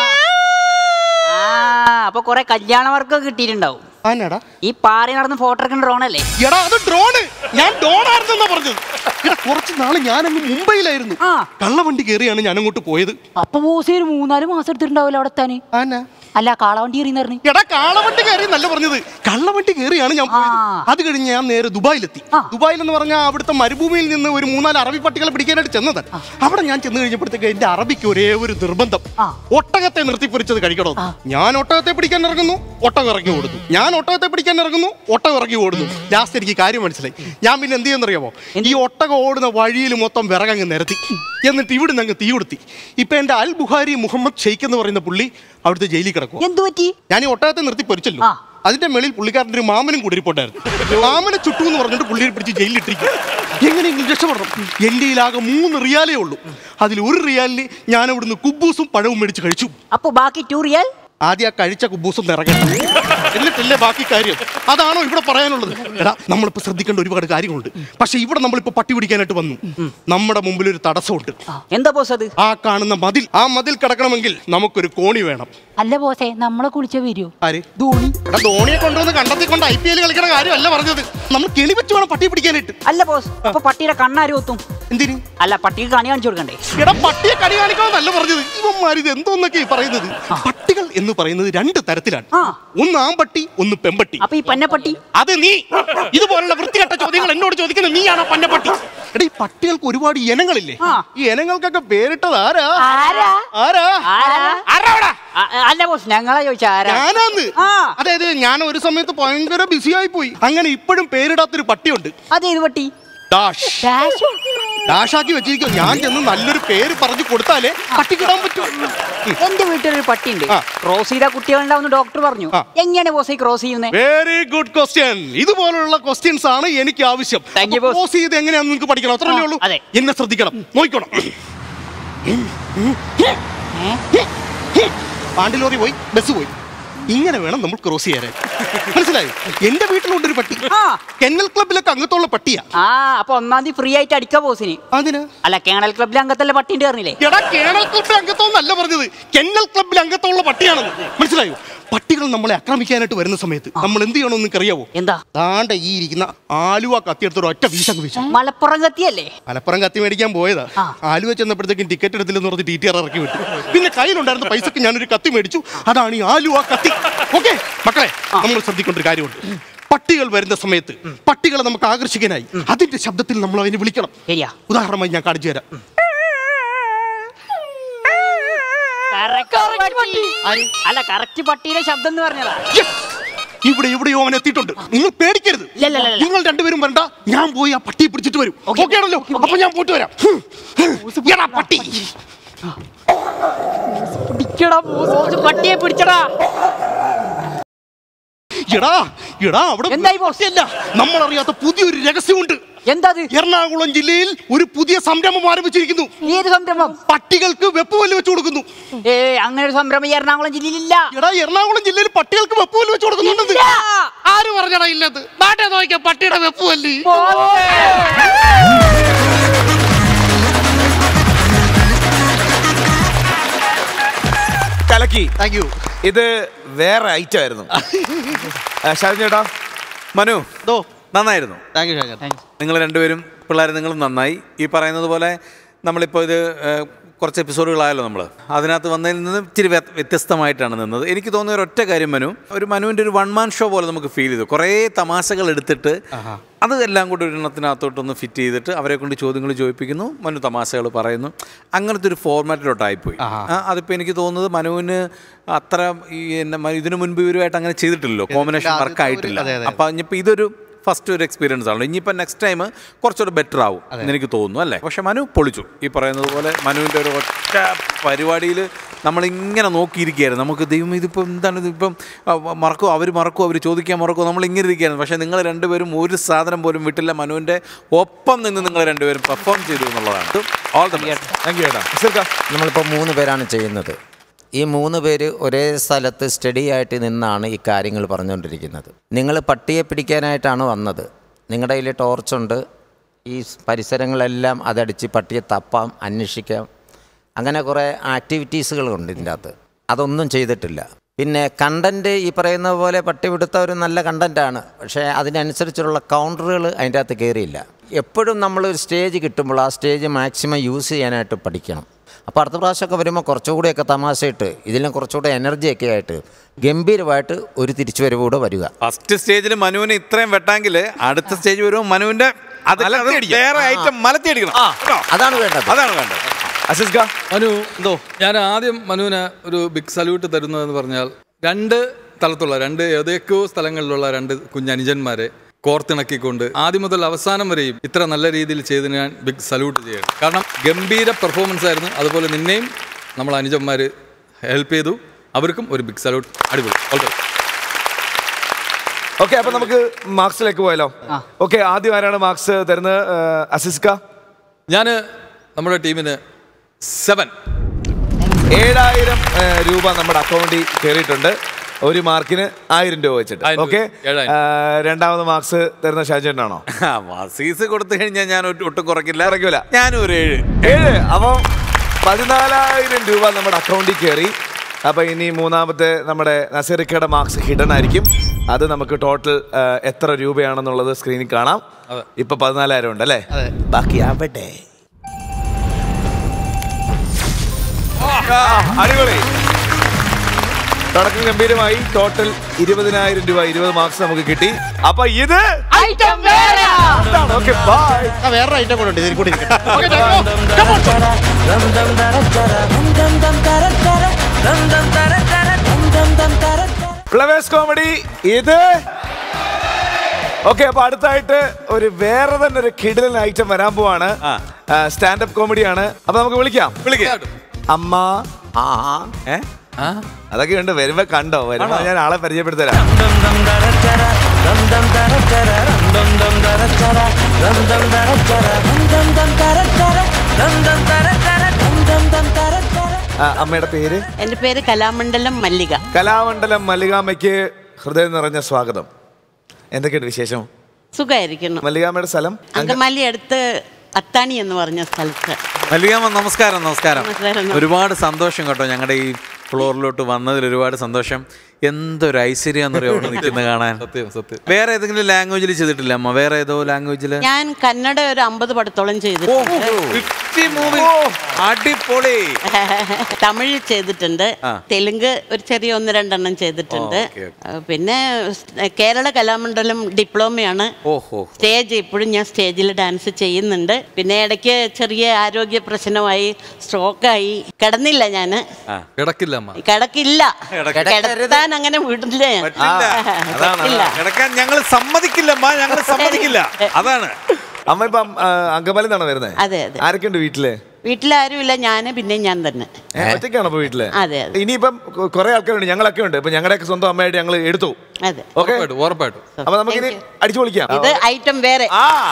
അപ്പൊ കൊറേ കല്യാണ വർക്കൊക്കെ കിട്ടിയിട്ടുണ്ടാവും. ഈ പാറി നടന്ന് ഫോട്ടോ എടുക്കുന്ന ഡ്രോണല്ലേ? എടാ, അത് ഡ്രോണ്. ഞാൻ ഡോൺ ആയിരുന്നെന്നാ പറഞ്ഞത്. എടാ, കുറച്ച് നാള് ഞാനങ്ങ് മുംബൈയിലായിരുന്നു. കള്ളവണ്ടി കയറിയാണ് ഞാൻ അങ്ങോട്ട് പോയത്. അപ്പൊ ബോസ് ഒരു മൂന്നാല് മാസം എടുത്തിട്ടുണ്ടാവില്ല അവിടെ എത്താന്. അല്ല, കാളവണ്ടി കയറി. എടാ, കാളവണ്ടി കയറി നല്ല പറഞ്ഞത്. കള്ളവണ്ടി കയറിയാണ് ഞാൻ പോയത്. അത് കഴിഞ്ഞ് ഞാൻ നേരെ ദുബായിലെത്തി. ദുബായിൽ എന്ന് പറഞ്ഞാൽ അവിടുത്തെ മരുഭൂമിയിൽ നിന്ന് ഒരു മൂന്നാല് അറബി പട്ടികളെ പിടിക്കാനായിട്ട് ചെന്നത്. അവിടെ ഞാൻ ചെന്ന് കഴിഞ്ഞപ്പോഴത്തേക്ക് എന്റെ അറബിക്ക് ഒരേ ഒരു നിർബന്ധം, ഒട്ടകത്തെ നിർത്തിപ്പൊരിച്ചത് കഴിക്കണോ. ഞാൻ ഒട്ടകത്തെ പിടിക്കാൻ ഇറങ്ങുന്നു, ഒട്ടകം ഇറങ്ങി ഓടുന്നു. ഞാൻ ഒട്ടകത്തെ പിടിക്കാൻ ഇറങ്ങുന്നു, ഒട്ടകം ഇറങ്ങി ഓടുന്നു. ലാസ്റ്റ് എനിക്ക് കാര്യം മനസ്സിലായി. ഞാൻ പിന്നെ എന്ത് ചെയ്യുന്നറിയാമോ? ഈ ഒട്ടകം ഓടുന്ന വഴിയിൽ മൊത്തം വിറകങ്ങ് നിരത്തി. എന്നിട്ട് ഇവിടുന്ന് അങ്ങ് തീ കൊടുത്തി. ഇപ്പൊ എന്റെ അൽ ബുഹാരി മുഹമ്മദ് ഷെയ്ഖ് എന്ന് പറയുന്ന പുള്ളി അവിടുത്തെ ജയിലിൽ കിടക്കും. എന്തു പറ്റി? ഞാൻ ഈ ഒട്ടകത്തെ നിർത്തി പൊരിച്ചല്ലോ. അതിന്റെ മേളിൽ പുള്ളിക്കാരൻ്റെ ഒരു മാമനും കൂടി ഇരിപ്പുണ്ടായിരുന്നു. മാമനെ ചുട്ടു എന്ന് പറഞ്ഞിട്ട് പുള്ളിയെ പിടിച്ച് ജയിലിലിട്ടിരിക്കും. എങ്ങനെയെങ്കിലും രക്ഷപ്പെടണം. എൻ്റെ കയ്യിലാകെ മൂന്ന് റിയാലേ ഉള്ളൂ. അതിൽ ഒരു റിയാലിന് ഞാൻ അവിടുന്ന് കുബൂസും പഴവും മേടിച്ച് കഴിച്ചു. അപ്പൊ ബാക്കി ടു റിയാൽ ആദ്യം ആ കഴിച്ച കുബൂസും നിറങ്ങണം, എന്നിട്ടല്ലേ ബാക്കി കാര്യം. അതാണോ ഇവിടെ പറയാനുള്ളത്? എടാ, നമ്മളിപ്പോ ശ്രദ്ധിക്കേണ്ട ഒരുപാട് കാര്യങ്ങളുണ്ട്. പക്ഷെ ഇവിടെ നമ്മളിപ്പോ പട്ടി പിടിക്കാനായിട്ട് വന്നു. നമ്മുടെ മുമ്പിൽ ഒരു തടസ്സമുണ്ട്. എന്താ ബോസ് അത്? ആ കാണുന്ന മതിൽ. ആ മതിൽ കടക്കണമെങ്കിൽ നമുക്കൊരു കോണി വേണം. അല്ല ബോസേ, നമ്മളെ കുളിച്ച വരുമോ? ആര്? ധോണി. എടാ, ധോണിയെ കൊണ്ടുവന്ന് കണ്ടെത്തി കൊണ്ട് ഐ പി എൽ കളിക്കണ കാര്യമല്ല പറഞ്ഞത്. നമ്മൾ കെണി വെച്ച് വേണം പട്ടി പിടിക്കാനായിട്ട്. അല്ല ബോസ്, അപ്പൊ പട്ടിയുടെ കണ്ണാരും ഒത്തും. എന്തിന്? അല്ല, പട്ടിക്ക് കണി കാണിച്ചു കൊടുക്കണ്ടേ? എടാ, പട്ടിയെ കണി കാണിക്കാന്നല്ല പറഞ്ഞത്. ഇവന്മാർ ഇത് എന്തോന്നൊക്കെ പറയുന്നത്. പട്ടികൾ എന്ന് പറയുന്നത് രണ്ട് തരത്തിലാണ്. ഒന്ന് ആമ്പട്ടി, ഒന്ന് പെമ്പട്ടി. അപ്പൊ ഈ പന്നപ്പട്ടി? അത് നീ. ഇതുപോലുള്ള വൃത്തികെട്ട ചോദ്യങ്ങൾ എന്നോട് ചോദിക്കുന്നത് നീയാണോ പന്നപ്പട്ടി? എടാ, ഈ പട്ടികൾക്ക് ഒരുപാട് ഇനങ്ങളില്ലേ? ഈ ഇനങ്ങൾക്കൊക്കെ പേരിട്ടത് ആരാ? ആരാ? അല്ല ബോസ്, ഞങ്ങളാ ചോദിച്ചാ ഞാനാന്ന്. അതായത് ഞാൻ ഒരു സമയത്ത് ഭയങ്കര ബിസി ആയി പോയി. അങ്ങനെ ഇപ്പോഴും പേരിടാത്തൊരു പട്ടിയുണ്ട്. അതേത് പട്ടി? ഡാഷ്. ഡാഷാക്കി വെച്ചിരിക്കും. ഞാൻ ചെന്ന് നല്ലൊരു പേര് പറഞ്ഞു കൊടുത്താലേ പട്ടിക്കിടാൻ പറ്റൂ. എന്റെ വീട്ടിലൊരു പട്ടിയുണ്ട്. ക്രോസ് ചെയ്ത കുട്ടികളുണ്ടാവുന്ന ഡോക്ടർ പറഞ്ഞു. എങ്ങനെയാണ് ബോസ് ക്രോസ് ചെയ്യുന്നത്? Very good question. ഇതുപോലുള്ള ക്വസ്റ്റ്യൻസ് ആണ് എനിക്ക് ആവശ്യം. ക്രോസ് ചെയ്ത് എങ്ങനെയാണെന്ന് നിങ്ങൾക്ക് പഠിക്കണം. അത്രയല്ലേ ഉള്ളൂ. എന്നെ ശ്രദ്ധിക്കണം, നോക്കണം. പാണ്ടിലോറി പോയി, ബസ് പോയി. ഇങ്ങനെ വേണം നമ്മൾ ക്രോസ് ചെയ്യാൻ. മനസ്സിലായി? എന്റെ വീട്ടിലുണ്ടൊരു പട്ടി, കെന്നൽ ക്ലബിലൊക്കെ അംഗത്തുള്ള പട്ടിയാ. ആ അപ്പൊ ഒന്നാം തീയതി ഫ്രീ ആയിട്ട് അടിക്കാ ബോസിന്. അതിന് അല്ല, കേണൽ ക്ലബിലെ അംഗത്തല്ലേ പട്ടിന്റെ പറഞ്ഞില്ലേ? എടാ, കേണൽ ക്ലബിലെ അംഗത്വന്നല്ല പറഞ്ഞത്, കെന്നൽ ക്ലബിലെ അംഗത്തുള്ള പട്ടിയാണെന്ന്. മനസ്സിലായോ? പട്ടികൾ നമ്മളെ ആക്രമിക്കാനായിട്ട് വരുന്ന സമയത്ത് നമ്മൾ എന്ത് ചെയ്യണമെന്ന് നിങ്ങൾക്ക് അറിയാവോ? എന്താ? താണ്ട ഈ ഇരിക്കുന്ന ആലുവ കത്തിയെടുത്തൊരു ഒറ്റ വീശങ്ങ് വീശു. മലപ്പുറം കത്തിയല്ലേ? മലപ്പുറം കത്തി മേടിക്കാൻ പോയതാ. ആലുവ ചെന്നപ്പോഴത്തേക്കും ടിക്കറ്റ് എടുത്തില്ലെന്ന് പറഞ്ഞ് ടി ടി ആർ ഇറക്കി വിട്ടു. പിന്നെ കയ്യിലുണ്ടായിരുന്ന പൈസക്ക് ഞാനൊരു കത്തി മേടിച്ചു. അതാണ് ഈ ആലുവ കത്തി. ഓക്കെ മക്കളെ, നമ്മൾ ശ്രദ്ധിക്കേണ്ട ഒരു കാര്യമുണ്ട്. പട്ടികൾ വരുന്ന സമയത്ത് പട്ടികളെ നമുക്ക് ആകർഷിക്കാനായി അതിന്റെ ശബ്ദത്തിൽ നമ്മൾ അതിനെ വിളിക്കണം. ഉദാഹരണമായി ഞാൻ കാണിച്ചു തരാം. അല്ല, കറക്റ്റ് പട്ടിയുടെ ശബ്ദം എന്ന് പറഞ്ഞതാ. ഇവിടെ എവിടെയോ അവൻ എത്തിയിട്ടുണ്ട്. നിങ്ങൾ പേടിക്കരുത്. നിങ്ങൾ രണ്ടുപേരും വരണ്ട, ഞാൻ പോയി ആ പട്ടിയെ പിടിച്ചിട്ട് വരും. ഓക്കെ ആണല്ലോ? അപ്പൊ ഞാൻ പോയിട്ട് വരാം. പട്ടി പട്ടിയെ പിടിച്ചടാ. എടാ എടാ അവിടെ നമ്മളറിയാത്ത പുതിയൊരു രഹസ്യമുണ്ട്. എന്താ? എറണാകുളം ജില്ലയിൽ ഒരു പുതിയ സംരംഭം ആരംഭിച്ചിരിക്കുന്നു. ഏത് സംരംഭം? പട്ടികൾക്ക് വെപ്പുവല്ല് വെച്ച് കൊടുക്കുന്നു. ഏ അങ്ങനെ ഒരു സംരംഭം എറണാകുളം ജില്ലയിലില്ല. എടാ, എറണാകുളം ജില്ലയിൽ പട്ടികൾക്ക് വെപ്പുവല്ല് വെച്ച് കൊടുക്കുന്നുണ്ട്. ആര് പറഞ്ഞടാ ഇല്ലത്? നാട്ടെ നോക്കിയാ പട്ടിയുടെ വെപ്പുവല്ല്. കലക്കി. Thank you. ഇത് വേറെ ഐറ്റം ആയിരുന്നു. ഷാജൻ ചേട്ടാ, മനു നന്നായിരുന്നു. Thank you Shajan. നിങ്ങൾ രണ്ടുപേരും പിള്ളേർ നിങ്ങളും നന്നായി. ഈ പറയുന്നത് പോലെ നമ്മളിപ്പോൾ ഇത് കുറച്ച് എപ്പിസോഡുകളായല്ലോ നമ്മൾ, അതിനകത്ത് വന്നതിൽ നിന്ന് ഇച്ചിരി വ്യത്യസ്തമായിട്ടാണ് നിന്നത്. എനിക്ക് തോന്നിയ ഒരൊറ്റ കാര്യം, മനു ഒരു മനുവിൻ്റെ ഒരു വൺ മാൻ ഷോ പോലെ നമുക്ക് ഫീൽ ചെയ്തു. കുറേ തമാശകൾ എടുത്തിട്ട് അത് എല്ലാം കൂടി ഒരു എണ്ണത്തിനകത്തോട്ടൊന്ന് ഫിറ്റ് ചെയ്തിട്ട് അവരെ കൊണ്ട് ചോദ്യങ്ങൾ ചോദിപ്പിക്കുന്നു, മനു തമാശകൾ പറയുന്നു. അങ്ങനത്തെ ഒരു ഫോർമാറ്റിലോട്ടായിപ്പോയി. അതിപ്പോൾ എനിക്ക് തോന്നുന്നത് മനുവിന് അത്ര ഈ എന്നെ ഇതിനു മുൻപ് ഇവരുമായിട്ട് അങ്ങനെ ചെയ്തിട്ടില്ലല്ലോ, കോമ്പിനേഷൻ വർക്കായിട്ടില്ല. അപ്പം ഇനിയിപ്പോൾ ഇതൊരു ഫസ്റ്റ് ഒരു എക്സ്പീരിയൻസ് ആണല്ലോ. ഇനിയിപ്പോൾ നെക്സ്റ്റ് ടൈം കുറച്ചുകൂടെ ബെറ്റർ ആവും എന്ന് എനിക്ക് തോന്നുന്നു, അല്ലേ? പക്ഷെ മനു പൊളിച്ചു. ഈ പറയുന്നത് പോലെ മനുവിൻ്റെ ഒരു ഒറ്റ പരിപാടിയിൽ നമ്മളിങ്ങനെ നോക്കിയിരിക്കുകയായിരുന്നു. നമുക്ക് ദൈവം ഇതിപ്പോൾ എന്താണ്, ഇതിപ്പം മറക്കും, അവർ മറക്കും, അവർ ചോദിക്കാൻ മറക്കും, നമ്മളിങ്ങനെ ഇരിക്കുകയായിരുന്നു. പക്ഷേ നിങ്ങൾ രണ്ടുപേരും ഒരു സാധനം പോലും വിട്ടില്ല. മനുവിൻ്റെ ഒപ്പം നിന്ന് നിങ്ങൾ രണ്ടുപേരും പെർഫോം ചെയ്തു എന്നുള്ളതാണ്. All the best. Thank you ചേട്ടാ. നമ്മളിപ്പോൾ മൂന്ന് പേരാണ് ചെയ്യുന്നത്. ഈ മൂന്ന് പേര് ഒരേ സ്ഥലത്ത് സ്റ്റഡി ആയിട്ട് നിന്നാണ് ഈ കാര്യങ്ങൾ പറഞ്ഞുകൊണ്ടിരിക്കുന്നത്. നിങ്ങൾ പട്ടിയെ പിടിക്കാനായിട്ടാണ് വന്നത്. നിങ്ങളുടെ കയ്യിൽ ടോർച്ചുണ്ട്. ഈ പരിസരങ്ങളെല്ലാം അതടിച്ച് പട്ടിയെ തപ്പാം, അന്വേഷിക്കാം, അങ്ങനെ കുറേ ആക്ടിവിറ്റീസുകളുണ്ട് ഇതിൻ്റെ അകത്ത്. അതൊന്നും ചെയ്തിട്ടില്ല. പിന്നെ കണ്ടൻറ്റ് ഈ പറയുന്ന പോലെ പട്ടി പിടുത്ത ഒരു നല്ല കണ്ടൻറ്റാണ്. പക്ഷേ അതിനനുസരിച്ചുള്ള കൗണ്ടറുകൾ അതിൻ്റെ അകത്ത് കയറിയില്ല. എപ്പോഴും നമ്മളൊരു സ്റ്റേജ് കിട്ടുമ്പോൾ ആ സ്റ്റേജ് മാക്സിമം യൂസ് ചെയ്യാനായിട്ട് പഠിക്കണം. അപ്പോൾ അടുത്ത പ്രാവശ്യമൊക്കെ വരുമ്പോൾ കുറച്ചുകൂടിയൊക്കെ തമാശയിട്ട് ഇതിലും കുറച്ചുകൂടെ എനർജിയൊക്കെ ആയിട്ട് ഗംഭീരമായിട്ട് ഒരു തിരിച്ചുവരവൂടെ വരിക. ഫസ്റ്റ് സ്റ്റേജിൽ മനുവിന് ഇത്രയും വെട്ടാങ്കിൽ അടുത്ത സ്റ്റേജ് വരുമ്പോൾ മനുവിൻ്റെ വേറെ ഐറ്റം മലത്തിയടിക്കണം. അതാണ് വേണ്ടത്. അതാണ് വേണ്ടത്. മനു എന്തോ ഞാൻ ആദ്യം മനുവിന് ഒരു ബിഗ് സല്യൂട്ട് തരുന്നതെന്ന് പറഞ്ഞാൽ, രണ്ട് തലത്തുള്ള രണ്ട് ഏതൊക്കെയോ സ്ഥലങ്ങളിലുള്ള രണ്ട് കുഞ്ഞനുജന്മാരെ കോർത്തിണക്കിക്കൊണ്ട് ആദ്യം മുതൽ അവസാനം വരെയും ഇത്ര നല്ല രീതിയിൽ ചെയ്തതിന് ഞാൻ ബിഗ് സല്യൂട്ട് ചെയ്യണം. കാരണം ഗംഭീര പെർഫോമൻസ് ആയിരുന്നു. അതുപോലെ നിന്നെയും നമ്മൾ അനുജന്മാർ ഹെൽപ്പ് ചെയ്തു. അവർക്കും ഒരു ബിഗ് സല്യൂട്ട്. അടിപൊളി. ഓക്കെ, അപ്പൊ നമുക്ക് മാർക്സിലേക്ക് പോയാലോ? ഓക്കെ, ആദ്യം ആരാണ് മാർക്സ് തരുന്നത്? അസിസ്ക. ഞാൻ നമ്മുടെ ടീമിന് സെവൻ ഏഴായിരം രൂപ നമ്മുടെ അക്കൗണ്ടിൽ കയറിയിട്ടുണ്ട്. ഒരു മാർക്കിന് ആയിരം രൂപ വെച്ചിട്ട്. ഓക്കെ, രണ്ടാമത് മാർക്സ് തരുന്ന ഷാജേട്ടനാണോ? ഫീസ് കൊടുത്തു കഴിഞ്ഞാൽ ഞാൻ ഒട്ടും കുറയ്ക്കില്ല. കുറയ്ക്കൂല. ഞാനും ഒരു ഏഴ് ഏഴ് അപ്പം പതിനാലായിരം രൂപ നമ്മുടെ അക്കൗണ്ടിൽ കയറി. അപ്പൊ ഇനി മൂന്നാമത്തെ നമ്മുടെ നസീറിക്കയുടെ മാർക്സ് ഹിഡൻ ആയിരിക്കും. അത് നമുക്ക് ടോട്ടൽ എത്ര രൂപയാണെന്നുള്ളത് സ്ക്രീനിൽ കാണാം. ഇപ്പൊ പതിനാലായിരം ഉണ്ട് അല്ലേ? ബാക്കി ആവട്ടെ. അടിപൊളി. തുടക്കം ഗംഭീരമായി. ടോട്ടൽ ഇരുപതിനായിരം രൂപ, ഇരുപത് മാർക്സ് നമുക്ക് കിട്ടി. അപ്പൊ ഇത് വേറെ ഐറ്റം കൂടെ ഉണ്ട് ഇതിൽ കൂടി. ഫ്ലവേഴ്സ് കോമഡി ഇത് ഓക്കെ, അപ്പൊ അടുത്തായിട്ട് ഒരു വേറെ തന്നെ ഒരു കിടിലൻ ഐറ്റം വരാൻ പോവാണ്. സ്റ്റാൻഡപ്പ് കോമഡിയാണ്. അപ്പൊ നമുക്ക് വിളിക്കാം. വിളിക്കാം. അമ്മ ആ ഏ അതൊക്കെ ഉണ്ട്. വരുമ്പോ കണ്ടോ? വരുമ്പോ ഞാൻ ആളെ പരിചയപ്പെടുത്തരാം. അമ്മയുടെ പേര്? എന്റെ പേര് കലാമണ്ഡലം മല്ലിക. കലാമണ്ഡലം മല്ലികാമ്മയ്ക്ക് ഹൃദയം നിറഞ്ഞ സ്വാഗതം. എന്തൊക്കെയുണ്ട് വിശേഷം? സുഖമായിരിക്കുന്നു. മല്ലികാമ്മയുടെ സ്ഥലം? അങ്കമാലി അടുത്ത് അത്താണി എന്ന് പറഞ്ഞ സ്ഥലത്ത്. മല്ലികാമ്മ നമസ്കാരം. നമസ്കാരം. ഒരുപാട് സന്തോഷം കേട്ടോ, ഞങ്ങളുടെ ഈ ഫ്ലോറിലോട്ട് വന്നതിൽ ഒരുപാട് സന്തോഷം. എന്തൊരു ഐശ്വര്യം അവിടെ നിൽക്കുന്നത് കാണാൻ. സത്യം സത്യം. വേറെ ഏതെങ്കിലും ലാംഗ്വേജിൽ ചെയ്തിട്ടില്ല അമ്മ? വേറെ ഏതോ ലാംഗ്വേജിൽ? ഞാൻ കന്നഡ ഒരു അമ്പത് പടത്തോളം ചെയ്തിട്ടുണ്ട്. അടിപൊളി. തമിഴ് ചെയ്തിട്ടുണ്ട്. തെലുങ്ക് ഒരു ചെറിയ ഒന്ന് രണ്ടെണ്ണം ചെയ്തിട്ടുണ്ട്. പിന്നെ കേരള കലാമണ്ഡലം ഡിപ്ലോമയാണ്. സ്റ്റേജ് ഇപ്പോഴും ഞാൻ സ്റ്റേജിൽ ഡാൻസ് ചെയ്യുന്നുണ്ട്. പിന്നെ ഇടയ്ക്ക് ചെറിയ ആരോഗ്യ പ്രശ്നമായി, സ്ട്രോക്കായി. കിടന്നില്ല ഞാന്. കിടക്കില്ല കിടക്കില്ല കിടത്താൻ അങ്ങനെ വിടില്ല. കിടക്കാൻ ഞങ്ങൾ സമ്മതിക്കില്ല, ഞങ്ങൾ സമ്മതിക്കില്ല. അതാണ്. അമ്മ ഇപ്പം അങ്കമാലി നിന്നാണ് വരുന്നത്? അതെ അതെ. ആരൊക്കെയുണ്ട് വീട്ടില്? വീട്ടിലാരുമില്ല, ഞാന് പിന്നെ ഞാൻ തന്നെ. ഒറ്റയ്ക്കാണോ ഇപ്പൊ വീട്ടില്? അതെ. ഇനിയിപ്പം കുറെ ആൾക്കാരുണ്ട്, ഞങ്ങളൊക്കെ ഉണ്ട്. ഇപ്പൊ ഞങ്ങളുടെയൊക്കെ സ്വന്തം അമ്മയായിട്ട് ഞങ്ങൾ എടുത്തു. അതെ, ഉറപ്പായിട്ടും. അപ്പൊ നമുക്ക് ഇനി അടിച്ചു പൊളിക്കാം. ഇത് ഐറ്റം വേറെ.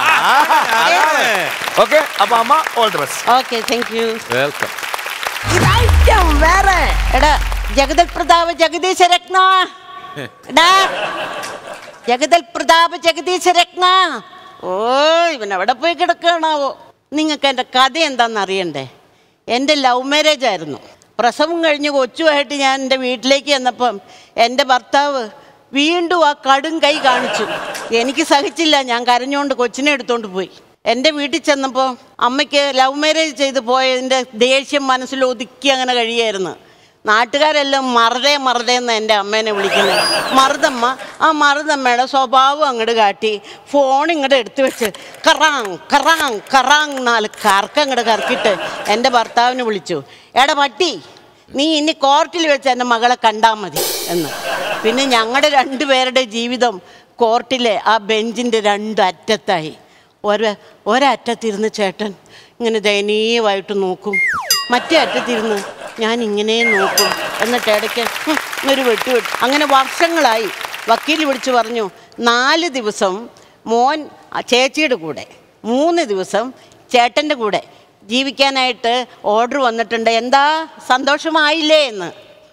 ഓക്കെ, അപ്പൊ അമ്മ all the best. Okay, thank you. Welcome. വേറെ എടാ ജഗദൽ പ്രതാപ് ജഗദീശ രത്ന. ജഗദൽ പ്രതാപ് ജഗദീശ രത്ന. ഓ, ഇവൻ എവിടെ പോയി കിടക്കണാവോ? നിങ്ങൾക്ക് എൻ്റെ കഥ എന്താണെന്ന് അറിയണ്ടേ? എൻ്റെ ലവ് മാരേജ് ആയിരുന്നു. പ്രസവം കഴിഞ്ഞ് കൊച്ചുമായിട്ട് ഞാൻ എൻ്റെ വീട്ടിലേക്ക് ചെന്നപ്പം എൻ്റെ ഭർത്താവ് വീണ്ടും ആ കടും കൈ കാണിച്ചു. എനിക്ക് സഹിച്ചില്ല, ഞാൻ കരഞ്ഞുകൊണ്ട് കൊച്ചിനെ എടുത്തോണ്ട് പോയി. എൻ്റെ വീട്ടിൽ ചെന്നപ്പോൾ അമ്മയ്ക്ക് ലവ് മാരേജ് ചെയ്ത് പോയതിൻ്റെ ദേഷ്യം മനസ്സിൽ ഒതുക്കി അങ്ങനെ കഴിയായിരുന്നു. നാട്ടുകാരെല്ലാം മറുതേ മറുതേന്ന് എൻ്റെ അമ്മേനെ വിളിക്കുന്നത്. മറുതമ്മ. ആ മറുതമ്മയുടെ സ്വഭാവം അങ്ങോട്ട് കാട്ടി ഫോൺ ഇങ്ങോട്ട് എടുത്തു വെച്ച് കറാങ് കറാങ് കറാങ് നാല് കറക്കം അങ്ങോട്ട് കറക്കിയിട്ട് എൻ്റെ ഭർത്താവിനെ വിളിച്ചു. എടാ പട്ടി, നീ ഇനി കോർട്ടിൽ വെച്ച് എൻ്റെ മകളെ കണ്ടാൽ മതി എന്ന്. പിന്നെ ഞങ്ങളുടെ രണ്ടുപേരുടെ ജീവിതം കോർട്ടിലെ ആ ബെഞ്ചിൻ്റെ രണ്ട് അറ്റത്തായി. ഒരു ഒരറ്റത്തിരുന്ന് ചേട്ടൻ ഇങ്ങനെ ദയനീയമായിട്ട് നോക്കും, മറ്റേ അറ്റത്തിരുന്ന് ഞാൻ ഇങ്ങനെ നോക്കും. എന്നിട്ട് ഇടയ്ക്ക് ഒരു വെട്ടു വെട്ടു. അങ്ങനെ വർഷങ്ങളായി. വക്കീൽ വിളിച്ചു പറഞ്ഞു, നാല് ദിവസം മോൻ ചേച്ചിയുടെ കൂടെ, മൂന്ന് ദിവസം ചേട്ടൻ്റെ കൂടെ ജീവിക്കാനായിട്ട് ഓർഡർ വന്നിട്ടുണ്ട്. എന്താ സന്തോഷമായില്ലേ എന്ന്.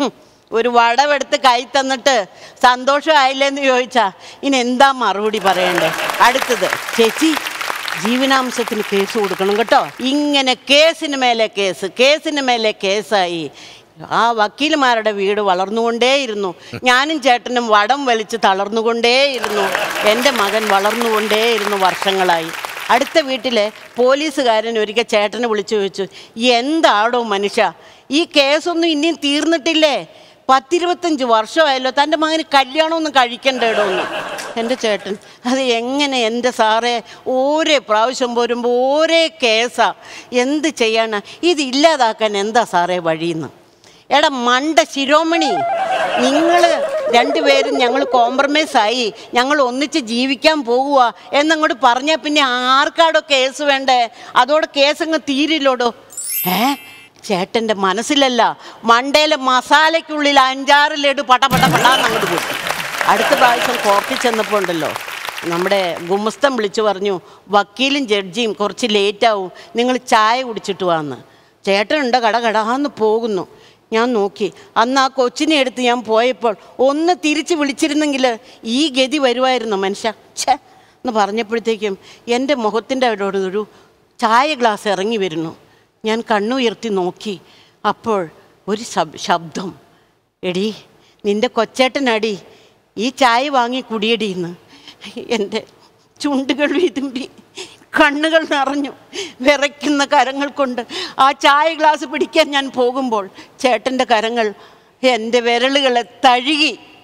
ഒരു വടവെടുത്ത് കൈ തന്നിട്ട് സന്തോഷമായില്ലേ എന്ന് ചോദിച്ചാൽ ഇനി എന്താ മറുപടി പറയണ്ടേ? അടുത്തത്, ചേച്ചി ജീവനാംശത്തിന് കേസ് കൊടുക്കണം കേട്ടോ. ഇങ്ങനെ കേസിന് മേലെ കേസ്, കേസിന് മേലെ കേസായി. ആ വക്കീലുമാരുടെ വീട് വളർന്നുകൊണ്ടേയിരുന്നു. ഞാനും ചേട്ടനും വടം വലിച്ച് തളർന്നുകൊണ്ടേയിരുന്നു. എൻ്റെ മകൻ വളർന്നുകൊണ്ടേയിരുന്നു വർഷങ്ങളായി. അടുത്ത വീട്ടിലെ പോലീസുകാരൻ ഒരിക്കൽ ചേട്ടനെ വിളിച്ചു ചോദിച്ചു, എന്താടോ മനുഷ്യ, ഈ കേസൊന്നും ഇനിയും തീർന്നിട്ടില്ലേ? പത്തിരുപത്തഞ്ച് വർഷമായല്ലോ, തൻ്റെ മകന് കല്യാണമൊന്നും കഴിക്കണ്ടേടോന്ന്. എൻ്റെ ചേട്ടൻ, അത് എങ്ങനെ എൻ്റെ സാറേ, ഓരോ പ്രാവശ്യം പോരുമ്പോൾ ഓരോ കേസാ, എന്ത് ചെയ്യാനാ? ഇത് ഇല്ലാതാക്കാൻ എന്താ സാറേ വഴിയെന്ന്. എടാ മണ്ട ശിരോമണി, നിങ്ങൾ രണ്ടുപേരും ഞങ്ങൾ കോംപ്രമൈസായി, ഞങ്ങൾ ഒന്നിച്ച് ജീവിക്കാൻ പോകുക എന്നങ്ങോട്ട് പറഞ്ഞാൽ പിന്നെ ആർക്കാടോ കേസ് വേണ്ടേ? അതോടെ കേസങ്ങ് തീരില്ലോടോ. ഏ ചേട്ടൻ്റെ മനസ്സിലല്ല, മണ്ടയിലെ മസാലയ്ക്കുള്ളിൽ അഞ്ചാറ് ലഡു പട പട പടാന്ന് അങ്ങോട്ട് പോയി. അടുത്ത പ്രാവശ്യം കോർട്ടിൽ ചെന്നപ്പോൾ ഉണ്ടല്ലോ, നമ്മുടെ ഗുമസ്തം വിളിച്ചു പറഞ്ഞു, വക്കീലും ജഡ്ജിയും കുറച്ച് ലേറ്റാവും, നിങ്ങൾ ചായ കുടിച്ചിട്ട് വാന്ന്. ചേട്ടനുണ്ട് കട കടാന്ന് പോകുന്നു. ഞാൻ നോക്കി, അന്ന് ആ കൊച്ചിനെ എടുത്ത് ഞാൻ പോയപ്പോൾ ഒന്ന് തിരിച്ച് വിളിച്ചിരുന്നെങ്കിൽ ഈ ഗതി വരുമായിരുന്നു മനുഷ്യ. ഛേ എന്ന് പറഞ്ഞപ്പോഴത്തേക്കും എൻ്റെ മുഖത്തിൻ്റെ അവിടെ ഒരു ചായ ഗ്ലാസ് ഇറങ്ങി വരുന്നു. ഞാൻ കണ്ണുയർത്തി നോക്കി. അപ്പോൾ ഒരു ശബ്ദം, എടി നിൻ്റെ കൊച്ചേട്ടനടി, ഈ ചായ വാങ്ങി കുടിയടിയെന്ന്. എൻ്റെ ചുണ്ടുകൾ വിതുമ്പി, കണ്ണുകൾ നിറഞ്ഞു. വിറയ്ക്കുന്ന കരങ്ങൾ കൊണ്ട് ആ ചായ ഗ്ലാസ് പിടിക്കാൻ ഞാൻ പോകുമ്പോൾ ചേട്ടൻ്റെ കരങ്ങൾ എൻ്റെ വിരലുകളെ തഴുകി.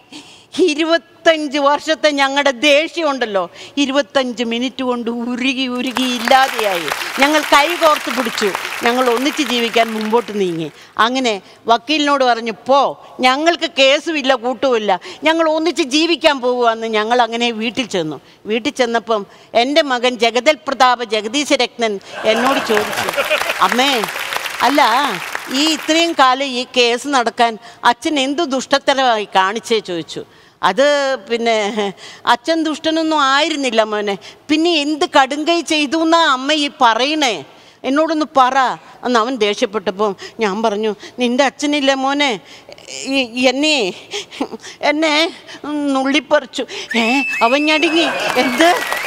ഇരുപത്തഞ്ച് വർഷത്തെ ഞങ്ങളുടെ ദേഷ്യം ഉണ്ടല്ലോ ഇരുപത്തഞ്ച് മിനിറ്റ് കൊണ്ട് ഉരുകി ഉരുകി ഇല്ലാതെയായി. ഞങ്ങൾ കൈ കോർത്ത് പിടിച്ചു. ഞങ്ങൾ ഒന്നിച്ച് ജീവിക്കാൻ മുമ്പോട്ട് നീങ്ങി. അങ്ങനെ വക്കീലിനോട് പറഞ്ഞു, പോ, ഞങ്ങൾക്ക് കേസുമില്ല കൂട്ടുമില്ല, ഞങ്ങൾ ഒന്നിച്ച് ജീവിക്കാൻ പോകുകയെന്ന്. ഞങ്ങൾ അങ്ങനെ വീട്ടിൽ ചെന്നു. വീട്ടിൽ ചെന്നപ്പം എൻ്റെ മകൻ ജഗതൽ പ്രതാപ ജഗദീശരത്നൻ എന്നോട് ചോദിച്ചു, അമ്മേ, അല്ല ഈ ഇത്രയും കാലം ഈ കേസ് നടക്കാൻ അച്ഛൻ എന്തു ദുഷ്ടത്തരമായി കാണിച്ചേ ചോദിച്ചു. അത് പിന്നെ അച്ഛൻ ദുഷ്ടനൊന്നും ആയിരുന്നില്ല മോനെ, പിന്നെ എന്ത് കടുങ്കൈ ചെയ്തു എന്നാ അമ്മ ഈ പറയണേ, എന്നോടൊന്ന് പറ എന്ന് അവൻ ദേഷ്യപ്പെട്ടപ്പോൾ ഞാൻ പറഞ്ഞു, നിൻ്റെ അച്ഛനില്ല മോനെ എന്നെ എന്നെ നുള്ളിപ്പറിച്ചു. ഏ അവൻ ഞടുങ്ങി, എന്ത്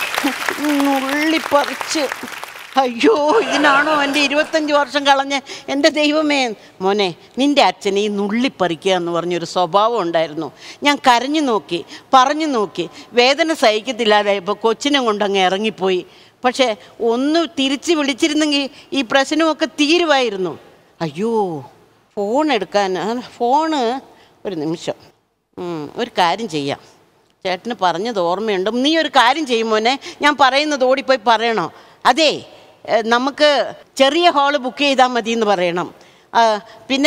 നുള്ളിപ്പറിച്ച്? അയ്യോ, ഇതിനാണോ എൻ്റെ ഇരുപത്തഞ്ച് വർഷം കളഞ്ഞ്? എൻ്റെ ദൈവമേ. മോനെ, നിൻ്റെ അച്ഛനെ ഈ നുള്ളിപ്പറിക്കുക എന്ന് പറഞ്ഞൊരു സ്വഭാവം ഉണ്ടായിരുന്നു. ഞാൻ കരഞ്ഞു നോക്കി, പറഞ്ഞു നോക്കി, വേദന സഹിക്കത്തില്ലാതായപ്പോൾ കൊച്ചിനെ കൊണ്ടങ്ങ് ഇറങ്ങിപ്പോയി. പക്ഷേ ഒന്ന് തിരിച്ച് വിളിച്ചിരുന്നെങ്കിൽ ഈ പ്രശ്നമൊക്കെ തീരുമായിരുന്നു. അയ്യോ, ഫോൺ എടുക്കാൻ, ഫോണ് ഒരു നിമിഷം, ഒരു കാര്യം ചെയ്യാം, ചേട്ടന് പറഞ്ഞത് ഓർമ്മയുണ്ട്. നീ ഒരു കാര്യം ചെയ്യും മോനെ, ഞാൻ പറയുന്നത് ഓടിപ്പോയി പറയണോ? അതെ, നമുക്ക് ചെറിയ ഹാള് ബുക്ക് ചെയ്താൽ മതി എന്ന് പറയണം. പിന്നെ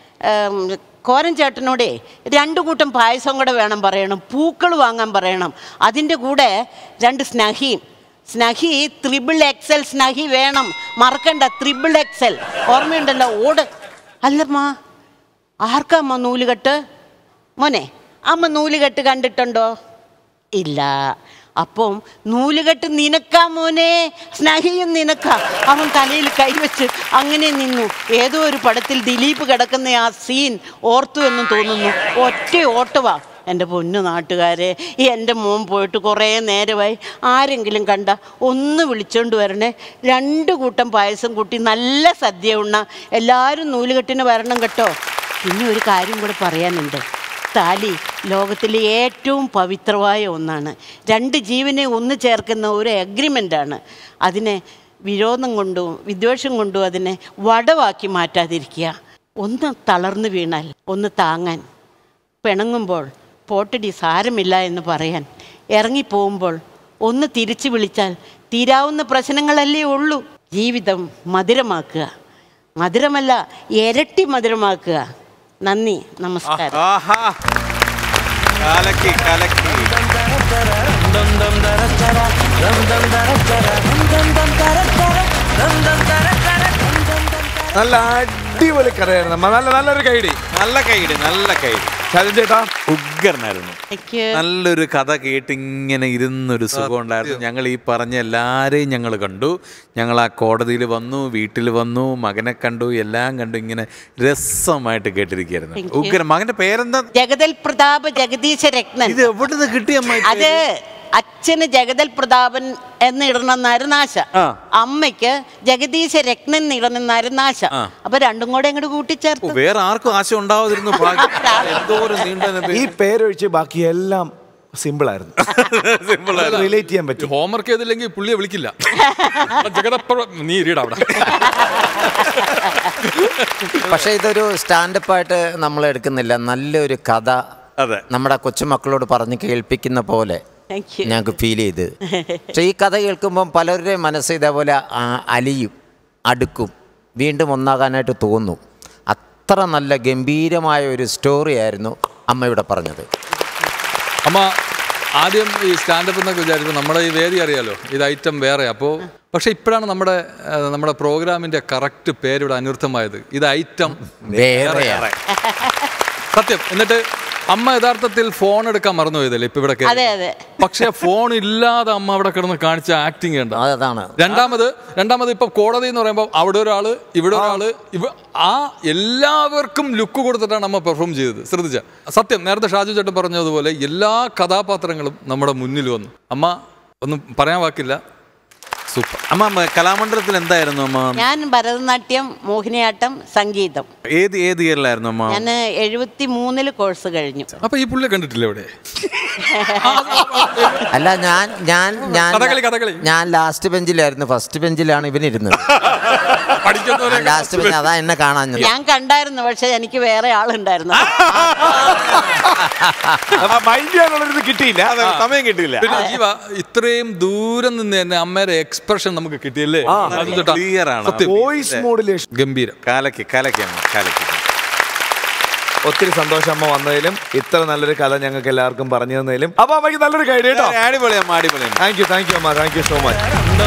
കോരൻ ചേട്ടനോടെ രണ്ടു കൂട്ടം പായസം കൂടെ വേണം പറയണം, പൂക്കൾ വാങ്ങാൻ പറയണം, അതിൻ്റെ കൂടെ രണ്ട് സ്നഹിയും. സ്നഹി ത്രിബിൾ എക്സൽ സ്നഹി വേണം, മറക്കണ്ട, ത്രിബിൾ എക്സൽ. ഓർമ്മയുണ്ടല്ലോ? ഓട്. അല്ലമ്മ, ആർക്കമ്മ നൂലുകെട്ട്? മോനെ, അമ്മ നൂലുകെട്ട് കണ്ടിട്ടുണ്ടോ? ഇല്ല. അപ്പം നൂലുകെട്ട് നിനക്കാ മോനെ, സ്നഹിയും നിനക്കാ. അവൻ തലയിൽ കൈവച്ച് അങ്ങനെ നിന്നു. ഏതോ ഒരു പടത്തിൽ ദിലീപ് കിടക്കുന്ന ആ സീൻ ഓർത്തു എന്ന് തോന്നുന്നു. ഒറ്റ ഓട്ടവാ. എൻ്റെ പൊന്നു നാട്ടുകാരെ, എൻ്റെ മോൻ പോയിട്ട് കുറേ നേരമായി, ആരെങ്കിലും കണ്ട ഒന്ന് വിളിച്ചോണ്ട് വരണേ. രണ്ട് കൂട്ടം പായസം കൂട്ടി നല്ല സദ്യ ഉണ്ണ. എല്ലാവരും നൂലുകെട്ടിന് വരണം കേട്ടോ. പിന്നെ ഒരു കാര്യം കൂടെ പറയാനുണ്ട്. താലി ലോകത്തിലെ ഏറ്റവും പവിത്രമായ ഒന്നാണ്. രണ്ട് ജീവനെ ഒന്ന് ചേർക്കുന്ന ഒരു എഗ്രിമെൻ്റാണ്. അതിനെ വിരോധം കൊണ്ടും വിദ്വേഷം കൊണ്ടും അതിനെ വടവാക്കി മാറ്റാതിരിക്കുക. ഒന്ന് തളർന്നു വീണാൽ ഒന്ന് താങ്ങാൻ, പിണങ്ങുമ്പോൾ പോട്ടടി സാരമില്ല എന്ന് പറയാൻ, ഇറങ്ങിപ്പോകുമ്പോൾ ഒന്ന് തിരിച്ചു വിളിച്ചാൽ തീരാവുന്ന പ്രശ്നങ്ങളല്ലേ ഉള്ളൂ. ജീവിതം മധുരമാക്കുക, മധുരമല്ല ഇരട്ടി മധുരമാക്കുക. നന്ദി, നമസ്കാരം. നല്ല അടിപൊളി കഥയായിരുന്നു. നല്ല നല്ലൊരു കൈഡി, നല്ല കൈഡി, നല്ല കൈഡി. ചേട്ടാ ഉഗ്രനായിരുന്നു. നല്ലൊരു കഥ കേട്ട് ഇങ്ങനെ ഇരുന്നൊരു സുഖം ഉണ്ടായിരുന്നു. ഞങ്ങൾ ഈ പറഞ്ഞ എല്ലാരെയും ഞങ്ങൾ കണ്ടു. ഞങ്ങൾ ആ കോടതിയിൽ വന്നു, വീട്ടിൽ വന്നു, മകനെ കണ്ടു, എല്ലാം കണ്ടു. ഇങ്ങനെ രസമായിട്ട് കേട്ടിരിക്കുകയായിരുന്നു. ഉഗ്രൻ. മകന്റെ പേരെന്താ? ജഗതൽ പ്രതാപ ജഗദീശരത്നൻ. ഇത് എവിടുന്ന് കിട്ടിയ? അത് അച്ഛന് ജഗതൽ പ്രതാപൻ എന്ന് ഇടണമെന്നായിരുന്നു ആശ, അമ്മയ്ക്ക് ജഗദീശ രത്നൻ എന്ന് ഇടണമെന്നായിരുന്നു ആശ. അപ്പൊ രണ്ടും കൂടെ അങ്ങോട്ട് കൂട്ടിച്ചേർത്തു. വേറെ ആർക്കും ആശ ഉണ്ടാവാതിരുന്നു. ഈ പേരൊഴിച്ച് ബാക്കി എല്ലാം സിമ്പിൾ ആയിരുന്നു. റിലേറ്റ് ചെയ്യാൻ പറ്റും. ഹോംവർക്ക് ചെയ്തില്ലെങ്കിൽ പുള്ളിയെ വിളിക്കില്ല. നീ ഇരിടാ അവിടെ. പക്ഷെ ഇതൊരു സ്റ്റാൻഡപ്പായിട്ട് നമ്മൾ എടുക്കുന്നില്ല. നല്ലൊരു കഥ നമ്മുടെ കൊച്ചുമക്കളോട് പറഞ്ഞ് കേൾപ്പിക്കുന്ന പോലെ ഞങ്ങൾക്ക് ഫീൽ ചെയ്ത്. പക്ഷെ ഈ കഥ കേൾക്കുമ്പം പലരുടെയും മനസ്സ് ഇതേപോലെ അലിയും, അടുക്കും, വീണ്ടും ഒന്നാകാനായിട്ട് തോന്നും. അത്ര നല്ല ഗംഭീരമായ ഒരു സ്റ്റോറി ആയിരുന്നു അമ്മ ഇവിടെ പറഞ്ഞത്. അമ്മ ആദ്യം ഈ സ്റ്റാൻഡപ്പ് എന്നൊക്കെ വിചാരിച്ചു, നമ്മുടെ ഈ വേദി അറിയാലോ, ഇത് ഐറ്റം വേറെ. അപ്പോൾ പക്ഷെ ഇപ്പോഴാണ് നമ്മുടെ നമ്മുടെ പ്രോഗ്രാമിന്റെ കറക്റ്റ് പേരിവിടെ അനർത്ഥമായത്. ഇത് ഐറ്റം വേറെ. സത്യം. എന്നിട്ട് അമ്മ യഥാർത്ഥത്തിൽ ഫോൺ എടുക്കാൻ മറന്നു പോയതല്ലേ ഇപ്പൊ ഇവിടെ. പക്ഷെ ഫോൺ ഇല്ലാതെ അമ്മ അവിടെ കിടന്ന് കാണിച്ച ആക്ടിങ് ഉണ്ട്. അതാണ് രണ്ടാമത് രണ്ടാമത് ഇപ്പൊ കോടതി എന്ന് പറയുമ്പോൾ അവിടെ ഒരാള് ഇവിടെ ഒരാള് ഇവ ആ എല്ലാവർക്കും ലുക്ക് കൊടുത്തിട്ടാണ് അമ്മ പെർഫോം ചെയ്തത്. ശ്രദ്ധിച്ച സത്യം. നേരത്തെ ഷാജു ചേട്ടൻ പറഞ്ഞതുപോലെ എല്ലാ കഥാപാത്രങ്ങളും നമ്മുടെ മുന്നിൽ വന്നു. അമ്മ ഒന്നും പറയാൻ വാക്കില്ല. സൂപ്പർ. അമ്മ കലാമണ്ഡലത്തിൽ എന്തായിരുന്നു അമ്മ? ഞാൻ ഭരതനാട്യം, മോഹിനിയാട്ടം, സംഗീതം. ഏത് ഏത് ഇയറിലായിരുന്നു അമ്മ? ഞാൻ എഴുപത്തി മൂന്നില് കോഴ്സ് കഴിഞ്ഞു. അപ്പൊ ഈ പുള്ളിയെ കണ്ടിട്ടില്ല ഇവിടെ? അല്ല, ഞാൻ ഞാൻ ഞാൻ ഞാൻ ലാസ്റ്റ് ബെഞ്ചിലായിരുന്നു, ഫസ്റ്റ് ബെഞ്ചിലാണ് ഇവനിരുന്നത്. ലാസ്റ്റ് പിന്നെ അതാ എന്നെ കാണാൻ ഞാൻ കണ്ടായിരുന്നു, പക്ഷെ എനിക്ക് വേറെ ആളുണ്ടായിരുന്നു. മൈൻഡ് ചെയ്യാനുള്ളത് കിട്ടിയില്ല, സമയം കിട്ടിയില്ല. പിന്നെ ജീവ ഇത്രയും ദൂരം നിന്ന് തന്നെ അമ്മയുടെ എക്സ്പ്രഷൻ നമുക്ക് കിട്ടിയല്ലേ? ക്ലിയർ ആണ്. വോയിസ് മോഡുലേഷൻ ഗംഭീരം. കാലക്ക് കാലക്കാണ് കാലക്ക്. ഒത്തിരി സന്തോഷം അമ്മ വന്നതിലും ഇത്ര നല്ലൊരു കഥ ഞങ്ങൾക്ക് എല്ലാവർക്കും പറഞ്ഞു തന്നതിലും. അപ്പൊ അമ്മയ്ക്ക് നല്ലൊരു കൈ കേട്ടോ. അടിപൊളിയമ്മ അടിപൊളിയാണ്. താങ്ക് യു താങ്ക് യു അമ്മ, thank you so much.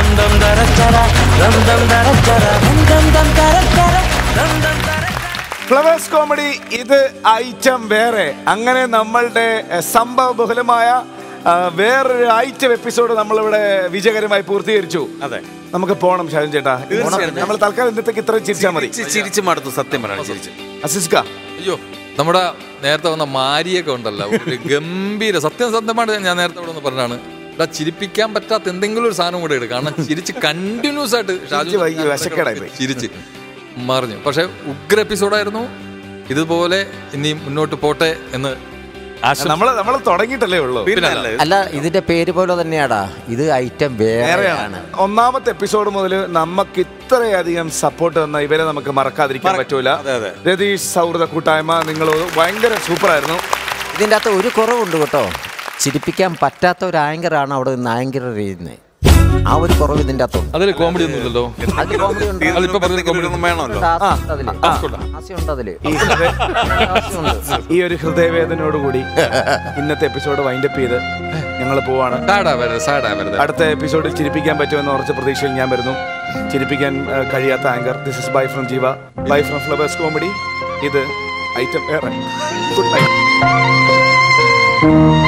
Flowers Comedy ഇത് ഐറ്റം വേറെ. അങ്ങനെ നമ്മളുടെ സംഭവ ബഹുലമായ വേറൊരു ഐറ്റം എപ്പിസോഡ് നമ്മളിവിടെ വിജയകരമായി പൂർത്തീകരിച്ചു. അതെ, നമുക്ക് പോണം ഷാജൻ ചേട്ടാ. നമ്മൾ തൽക്കാലം ഇന്നത്തേക്ക് ഇത്ര ചിരിച്ചാൽ മതി. ചിരിച്ചു മടുത്തു, സത്യം പറയണം. ചിരിച്ചു. അസിസ്ക, അയ്യോ നമ്മുടെ നേരത്തെ വന്ന മാരിയൊക്കെ ഉണ്ടല്ലോ, ഒരു ഗംഭീര സത്യം സത്യമായിട്ട് ഞാൻ നേരത്തെ ഇവിടെ ഒന്ന് പറഞ്ഞാണ്, ഇവിടെ ചിരിപ്പിക്കാൻ പറ്റാത്ത എന്തെങ്കിലും ഒരു സാധനം കൂടെ എടുക്കും. കാരണം ചിരിച്ച് കണ്ടിന്യൂസ് ആയിട്ട് ചിരിച്ച് മറിഞ്ഞു. പക്ഷെ ഉഗ്ര എപ്പിസോഡായിരുന്നു. ഇതുപോലെ ഇനി മുന്നോട്ട് പോട്ടെ എന്ന് നമ്മള് നമ്മള് തുടങ്ങിയിട്ടല്ലേ ഉള്ളൂ. അല്ല, ഇതിന്റെ പേര് പോലെ തന്നെയാടാ, ഇത് ഐറ്റം വേറെയാണ്. ഒന്നാമത്തെ എപ്പിസോഡ് മുതൽ നമുക്ക് ഇത്രയധികം സപ്പോർട്ട് തന്ന ഇവരെ നമുക്ക് മറക്കാതിരിക്കാൻ പറ്റൂല. രതീഷ് സൗഹൃദ കൂട്ടായ്മ, നിങ്ങൾ ഭയങ്കര സൂപ്പർ ആയിരുന്നു. ഇതിന്റെ അകത്ത് ഒരു കുറവുണ്ട് കേട്ടോ, ചിരിപ്പിക്കാൻ പറ്റാത്ത ഒരു ആങ്കറാണ് അവിടെ നിന്ന് ആങ്കർ ചെയ്യുന്നത്. ആ ഒരു കുറവ് ഇതിന്റെ അകത്തുണ്ട്. അതിൽ കോമഡി ഒന്നും ഇല്ലല്ലോ. ഈ ഒരു ഹൃദയവേദനയോടുകൂടി ഇന്നത്തെ എപ്പിസോഡ് വൈൻഡപ്പ് ചെയ്ത് ഞങ്ങൾ പോവാണ്. അടുത്ത എപ്പിസോഡിൽ ചിരിപ്പിക്കാൻ പറ്റുമെന്ന് ഉറച്ച പ്രതീക്ഷയിൽ ഞാൻ വരുന്നു. ചിരിപ്പിക്കാൻ കഴിയാത്ത anchor. This is bye from Jeeva, bye from Flowers Comedy. ഇത് ഐറ്റം വേറെ. Good night.